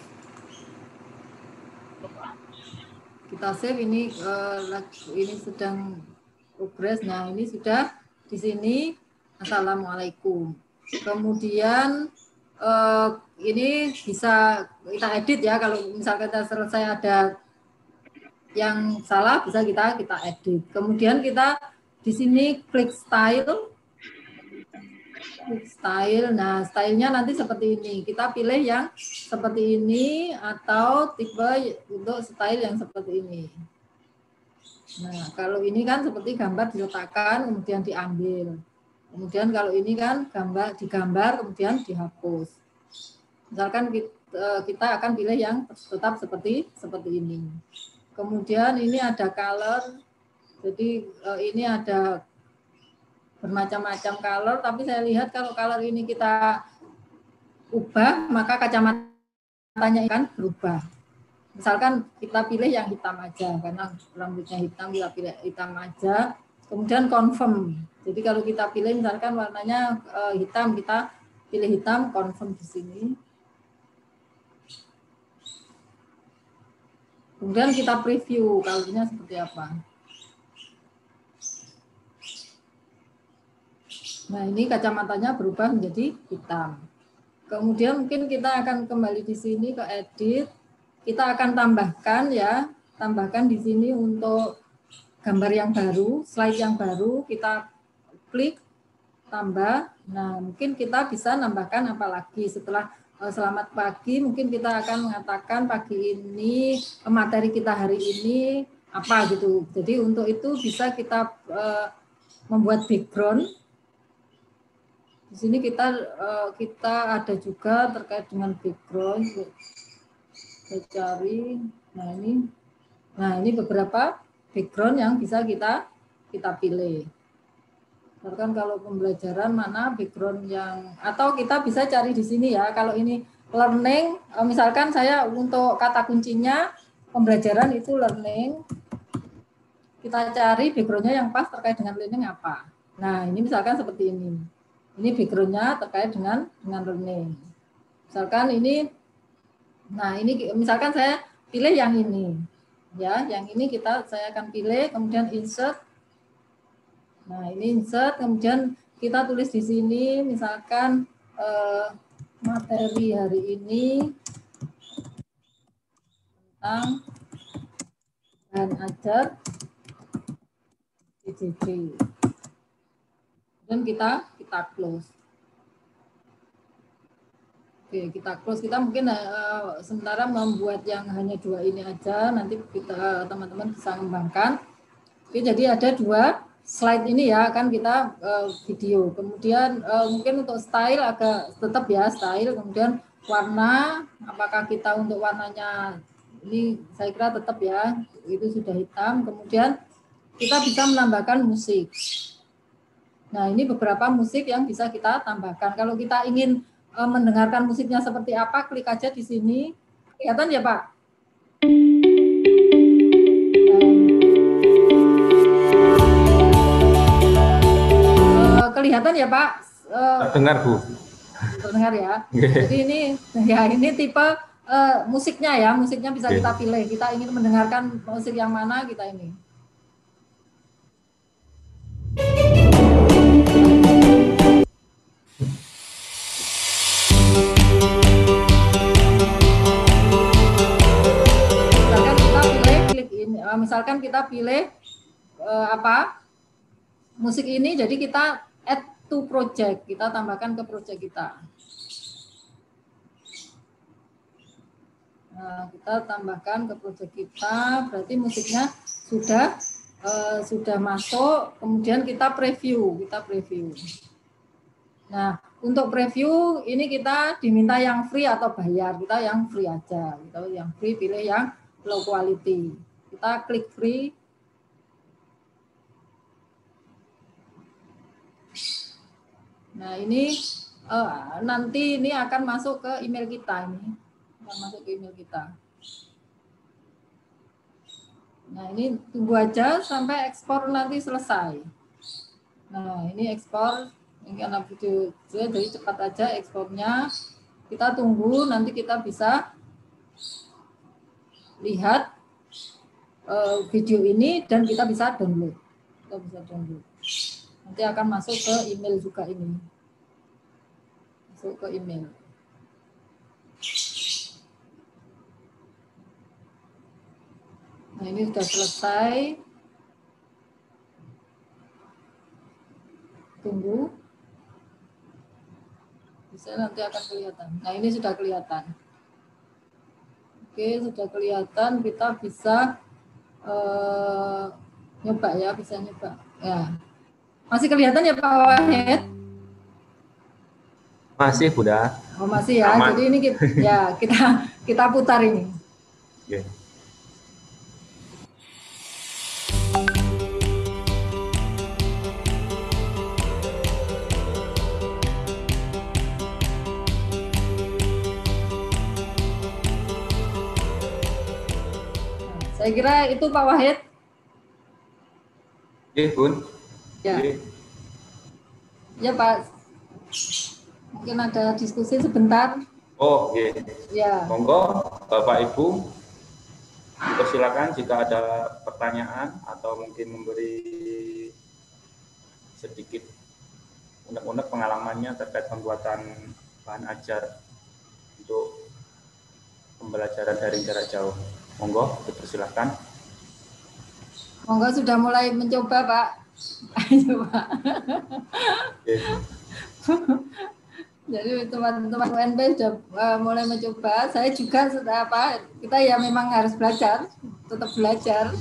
Kita save ini uh, ini sedang progres. Nah, ini sudah di sini assalamualaikum. Kemudian uh, ini bisa kita edit ya, kalau misalkan kita selesai ada yang salah bisa kita kita edit. Kemudian kita di sini klik style. Style, nah stylenya nanti seperti ini. Kita pilih yang seperti ini atau tipe untuk style yang seperti ini. Nah kalau ini kan seperti gambar diletakkan kemudian diambil. Kemudian kalau ini kan gambar digambar kemudian dihapus. Misalkan kita, kita akan pilih yang tetap seperti seperti ini. Kemudian ini ada color. Jadi ini ada bermacam-macam color, tapi saya lihat kalau color ini kita ubah, maka kacamatanya kan berubah. Misalkan kita pilih yang hitam aja, karena rambutnya hitam, kita pilih hitam aja, kemudian confirm. Jadi kalau kita pilih misalkan warnanya uh, hitam, kita pilih hitam, confirm di sini. Kemudian kita preview colornya seperti apa. Nah, ini kacamatanya berubah menjadi hitam. Kemudian mungkin kita akan kembali di sini ke edit. Kita akan tambahkan ya, tambahkan di sini untuk gambar yang baru, slide yang baru, kita klik tambah. Nah, mungkin kita bisa nambahkan apa lagi setelah uh, selamat pagi, mungkin kita akan mengatakan pagi ini materi kita hari ini apa gitu. Jadi untuk itu bisa kita uh, membuat background. Di sini kita uh, kita ada juga terkait dengan background. Saya cari. Nah, ini nah ini beberapa background yang bisa kita kita pilih. Misalkan kalau pembelajaran mana background yang, atau kita bisa cari di sini ya. Kalau ini learning, misalkan saya untuk kata kuncinya pembelajaran itu learning. Kita cari backgroundnya yang pas terkait dengan learning apa. Nah, ini misalkan seperti ini. Ini backgroundnya terkait dengan dengan learning. Misalkan ini, nah ini misalkan saya pilih yang ini, ya, yang ini kita saya akan pilih, kemudian insert. Nah ini insert, kemudian kita tulis di sini, misalkan eh, materi hari ini tentang bahan ajar P J J. Dan kita kita close. Oke, kita close. Kita mungkin uh, sementara membuat yang hanya dua ini aja. Nanti kita teman-teman bisa mengembangkan. Oke, jadi ada dua slide ini ya, kan kita uh, video. Kemudian uh, mungkin untuk style agak tetap ya style. Kemudian warna, apakah kita untuk warnanya ini saya kira tetap ya, itu sudah hitam. Kemudian kita bisa menambahkan musik. Nah, ini beberapa musik yang bisa kita tambahkan. Kalau kita ingin uh, mendengarkan musiknya seperti apa, klik aja di sini. Kelihatan ya, Pak? Uh, kelihatan ya, Pak? Uh, Dengar, Bu. Terdengar ya. Jadi ini ya ini tipe uh, musiknya ya, musiknya bisa kita pilih. Kita ingin mendengarkan musik yang mana, kita ini. Misalkan kita pilih uh, apa musik ini, jadi kita add to project, kita tambahkan ke project kita. Nah, kita tambahkan ke project kita, berarti musiknya sudah uh, sudah masuk. Kemudian kita preview, kita preview. Nah, untuk preview ini kita diminta yang free atau bayar, kita yang free aja. Kita yang free pilih yang low quality. Kita klik free. Nah ini uh, nanti ini akan masuk ke email kita ini, akan masuk ke email kita. Nah ini tunggu aja sampai ekspor nanti selesai. Nah ini ekspor, ini karena video jadi cepat aja ekspornya. Kita tunggu nanti kita bisa lihat video ini dan kita bisa download. Kita bisa download. Nanti akan masuk ke email juga ini. Masuk ke email. Nah, ini sudah selesai. Tunggu. Bisa nanti akan kelihatan. Nah, ini sudah kelihatan. Oke, sudah kelihatan, kita bisa Uh, nyoba ya, bisa nyoba ya. Masih kelihatan ya Pak Wahid? Masih, Bunda. Oh masih ya. Aman. Jadi ini kita, ya kita kita putar ini. Yeah. Saya kira itu Pak Wahid. Oke, Bun. Ya. Oke. Ya Pak. Mungkin ada diskusi sebentar. Oh, oke. Ya. Monggo, Bapak Ibu, dipersilakan jika ada pertanyaan atau mungkin memberi sedikit unek-unek pengalamannya terkait pembuatan bahan ajar untuk pembelajaran daring jarak jauh. Monggo, dipersilakan. Monggo sudah mulai mencoba, Pak. Ayo, Pak. Oke. Jadi teman-teman U N B sudah uh, mulai mencoba. Saya juga sudah apa? Kita ya memang harus belajar, tetap belajar.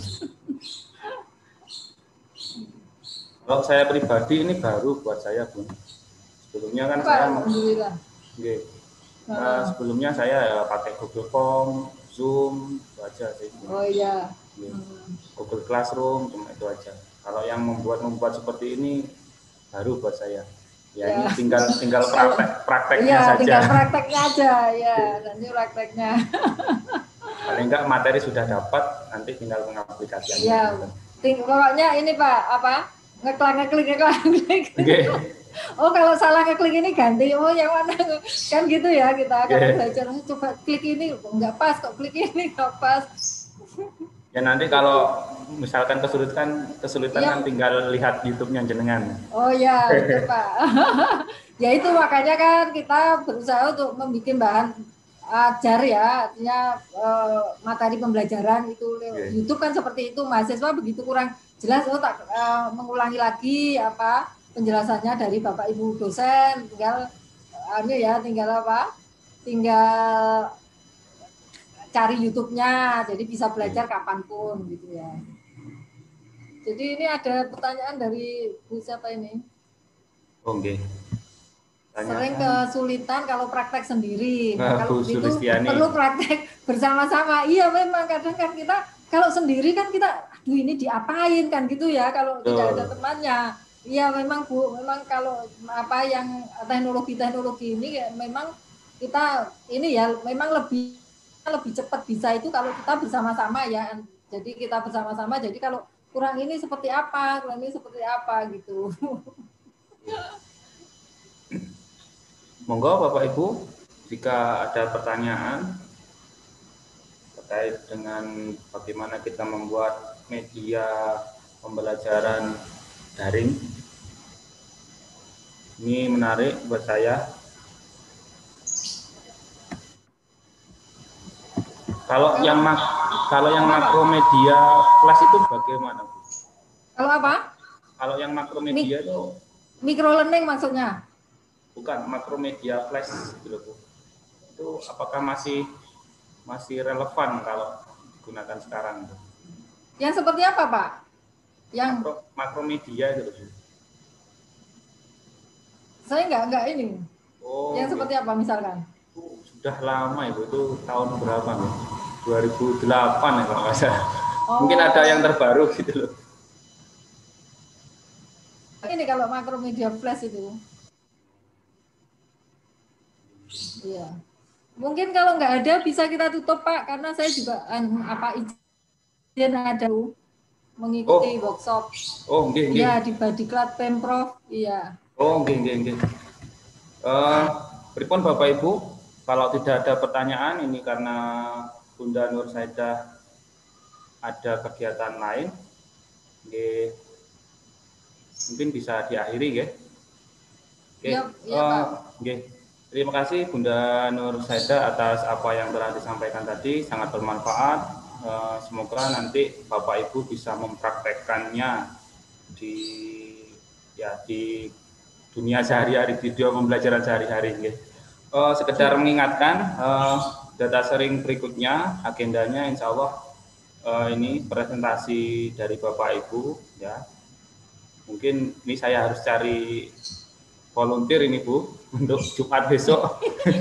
Kalau saya pribadi ini baru buat saya, Bun. Sebelumnya kan Pak, saya alhamdulillah. Oke. Nah, sebelumnya saya ya pakai Google Form, Zoom, itu aja sih. Oh iya. Hmm. Google Classroom, cuma itu aja. Kalau yang membuat membuat seperti ini baru buat saya. Ya, ya. Ini tinggal tinggal praktek prakteknya ya, saja. Tinggal prakteknya aja, ya. Nanti prakteknya. Paling enggak materi sudah dapat, nanti tinggal pengaplikasiannya. Ya. Ting pokoknya ini Pak, apa? Ngeklik ngeklik ngeklik ngeklik. Okay. Oh kalau salah ngeklik ini ganti, oh yang mana kan gitu ya kita akan okay. belajar coba klik ini nggak pas kok klik ini nggak pas. Ya nanti kalau misalkan kesulitan kesulitan ya. Kan tinggal lihat YouTube-nya jenengan. Oh ya itu Pak. Ya itu makanya kan kita berusaha untuk membuat bahan ajar ya, artinya uh, materi pembelajaran itu okay. YouTube kan seperti itu, mahasiswa begitu kurang jelas oh tak uh, mengulangi lagi apa penjelasannya dari Bapak Ibu dosen, tinggal anu ya tinggal apa tinggal cari YouTube-nya, jadi bisa belajar kapanpun gitu ya. Jadi ini ada pertanyaan dari Bu siapa ini? Oke. Okay. Sering kesulitan kalau praktek sendiri. Nah, kalau Bu itu Sulistiani. Perlu praktek bersama-sama. Iya memang kadang kan kita kalau sendiri kan kita aduh ini diapain kan gitu ya kalau Tuh. Tidak ada temannya. Iya memang Bu, memang kalau apa yang teknologi-teknologi ini ya, memang kita ini ya memang lebih lebih cepat bisa itu kalau kita bersama-sama ya. Jadi kita bersama-sama. Jadi kalau kurang ini seperti apa, kurang ini seperti apa gitu. Monggo Bapak Ibu, jika ada pertanyaan terkait dengan bagaimana kita membuat media pembelajaran daring, ini menarik buat saya. Kalau yang mak kalau yang makromedia flash itu bagaimana, Bu? Kalau apa? Kalau yang makromedia itu micro learning maksudnya? Bukan, makromedia flash gitu loh Bu. Itu apakah masih masih relevan kalau digunakan sekarang? Yang seperti apa Pak? Yang Makro, makromedia gitu Bu. Saya enggak enggak ini. Oh. Yang seperti apa misalkan? Sudah lama Ibu, itu tahun berapa nih? dua ribu delapan ya kalau nggak salah. Oh. Mungkin ada yang terbaru gitu loh. Ini kalau makromedia flash itu. Iya. Mungkin kalau nggak ada bisa kita tutup Pak, karena saya juga apa izin ada mengikuti oh. workshop. Oh, nggih, nggih. Iya, di Badiklat Pemprov, iya. Oh, nggih, nggih, nggih. Eh, pripun Bapak Ibu, kalau tidak ada pertanyaan ini karena Bunda Nur Saidah ada kegiatan lain, nggih. Mungkin bisa diakhiri, nggih. Oke. Iya, iya, Pak. Nggih. Terima kasih Bunda Nur Saidah atas apa yang telah disampaikan tadi, sangat bermanfaat. Semoga nanti Bapak Ibu bisa mempraktekkannya di ya di dunia sehari-hari, di dunia pembelajaran sehari-hari. Uh, sekedar mengingatkan uh, data sharing berikutnya, agendanya Insya Allah uh, ini presentasi dari Bapak Ibu ya. Mungkin ini saya harus cari volunteer ini Bu untuk Jumat besok.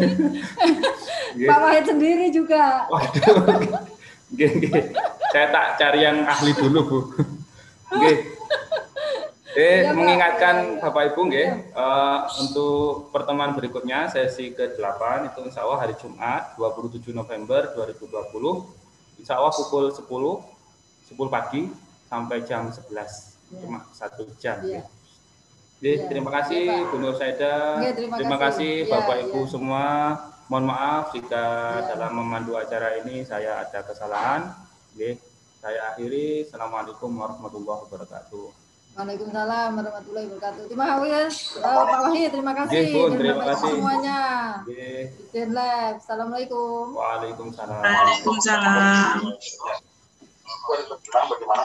Pak Wahid sendiri juga. Waduh. Nggih, nggih. Saya tak cari yang ahli dulu, Bu. Nggih. Eh, ya, mengingatkan Bapak Ibu nggih, uh, untuk pertemuan berikutnya sesi ke delapan itu Insya Allah hari Jumat dua puluh tujuh November dua ribu dua puluh insya Allah pukul sepuluh pagi sampai jam sebelas, ya. Cuma satu jam. Ya. Jadi, ya. Terima kasih ya, Bu Nur Saida, ya, terima, terima kasih, kasih Bapak ya, Ibu ya. Semua. Mohon maaf jika ya. dalam memandu acara ini saya ada kesalahan. Oke, saya akhiri. Assalamualaikum warahmatullahi wabarakatuh. Waalaikumsalam warahmatullahi wabarakatuh. Terima kasih, oh, Pak Wahid. Terima kasih. Oke, Bun, terima kasih semuanya. Izin live. Assalamualaikum. Waalaikumsalam. Waalaikumsalam. Bagaimana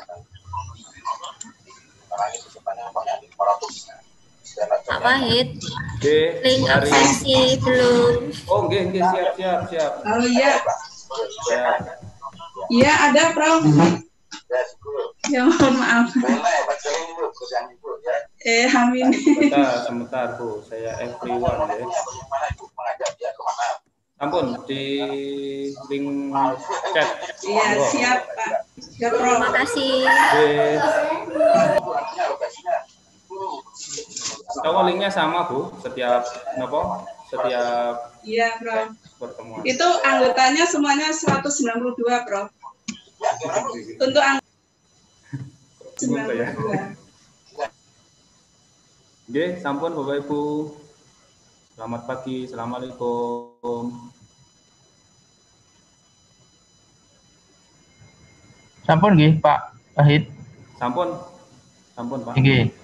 Pak Wahid, Oke, link absensi belum. Oh, oke, oke, siap, siap, siap. Oh iya. Siap. Iya, ada, Prof. Ya, mohon maaf. Eh, amin. Sebentar, sebentar, Bu. Saya everyone ya. Ampun, di link chat. Iya, siap, Pak. Siap, Prof. Terima kasih. Kalau linknya sama, Bu, setiap apa? Setiap Iya, Prof. pertemuan. Itu anggotanya semuanya seratus sembilan puluh dua, Prof. Untuk anggota sembilan puluh dua. Oke, sampun Bapak Ibu. Selamat pagi. Assalamualaikum. Sampun nggih, Pak Wahid. Sampun. Sampun, Pak. Nggih.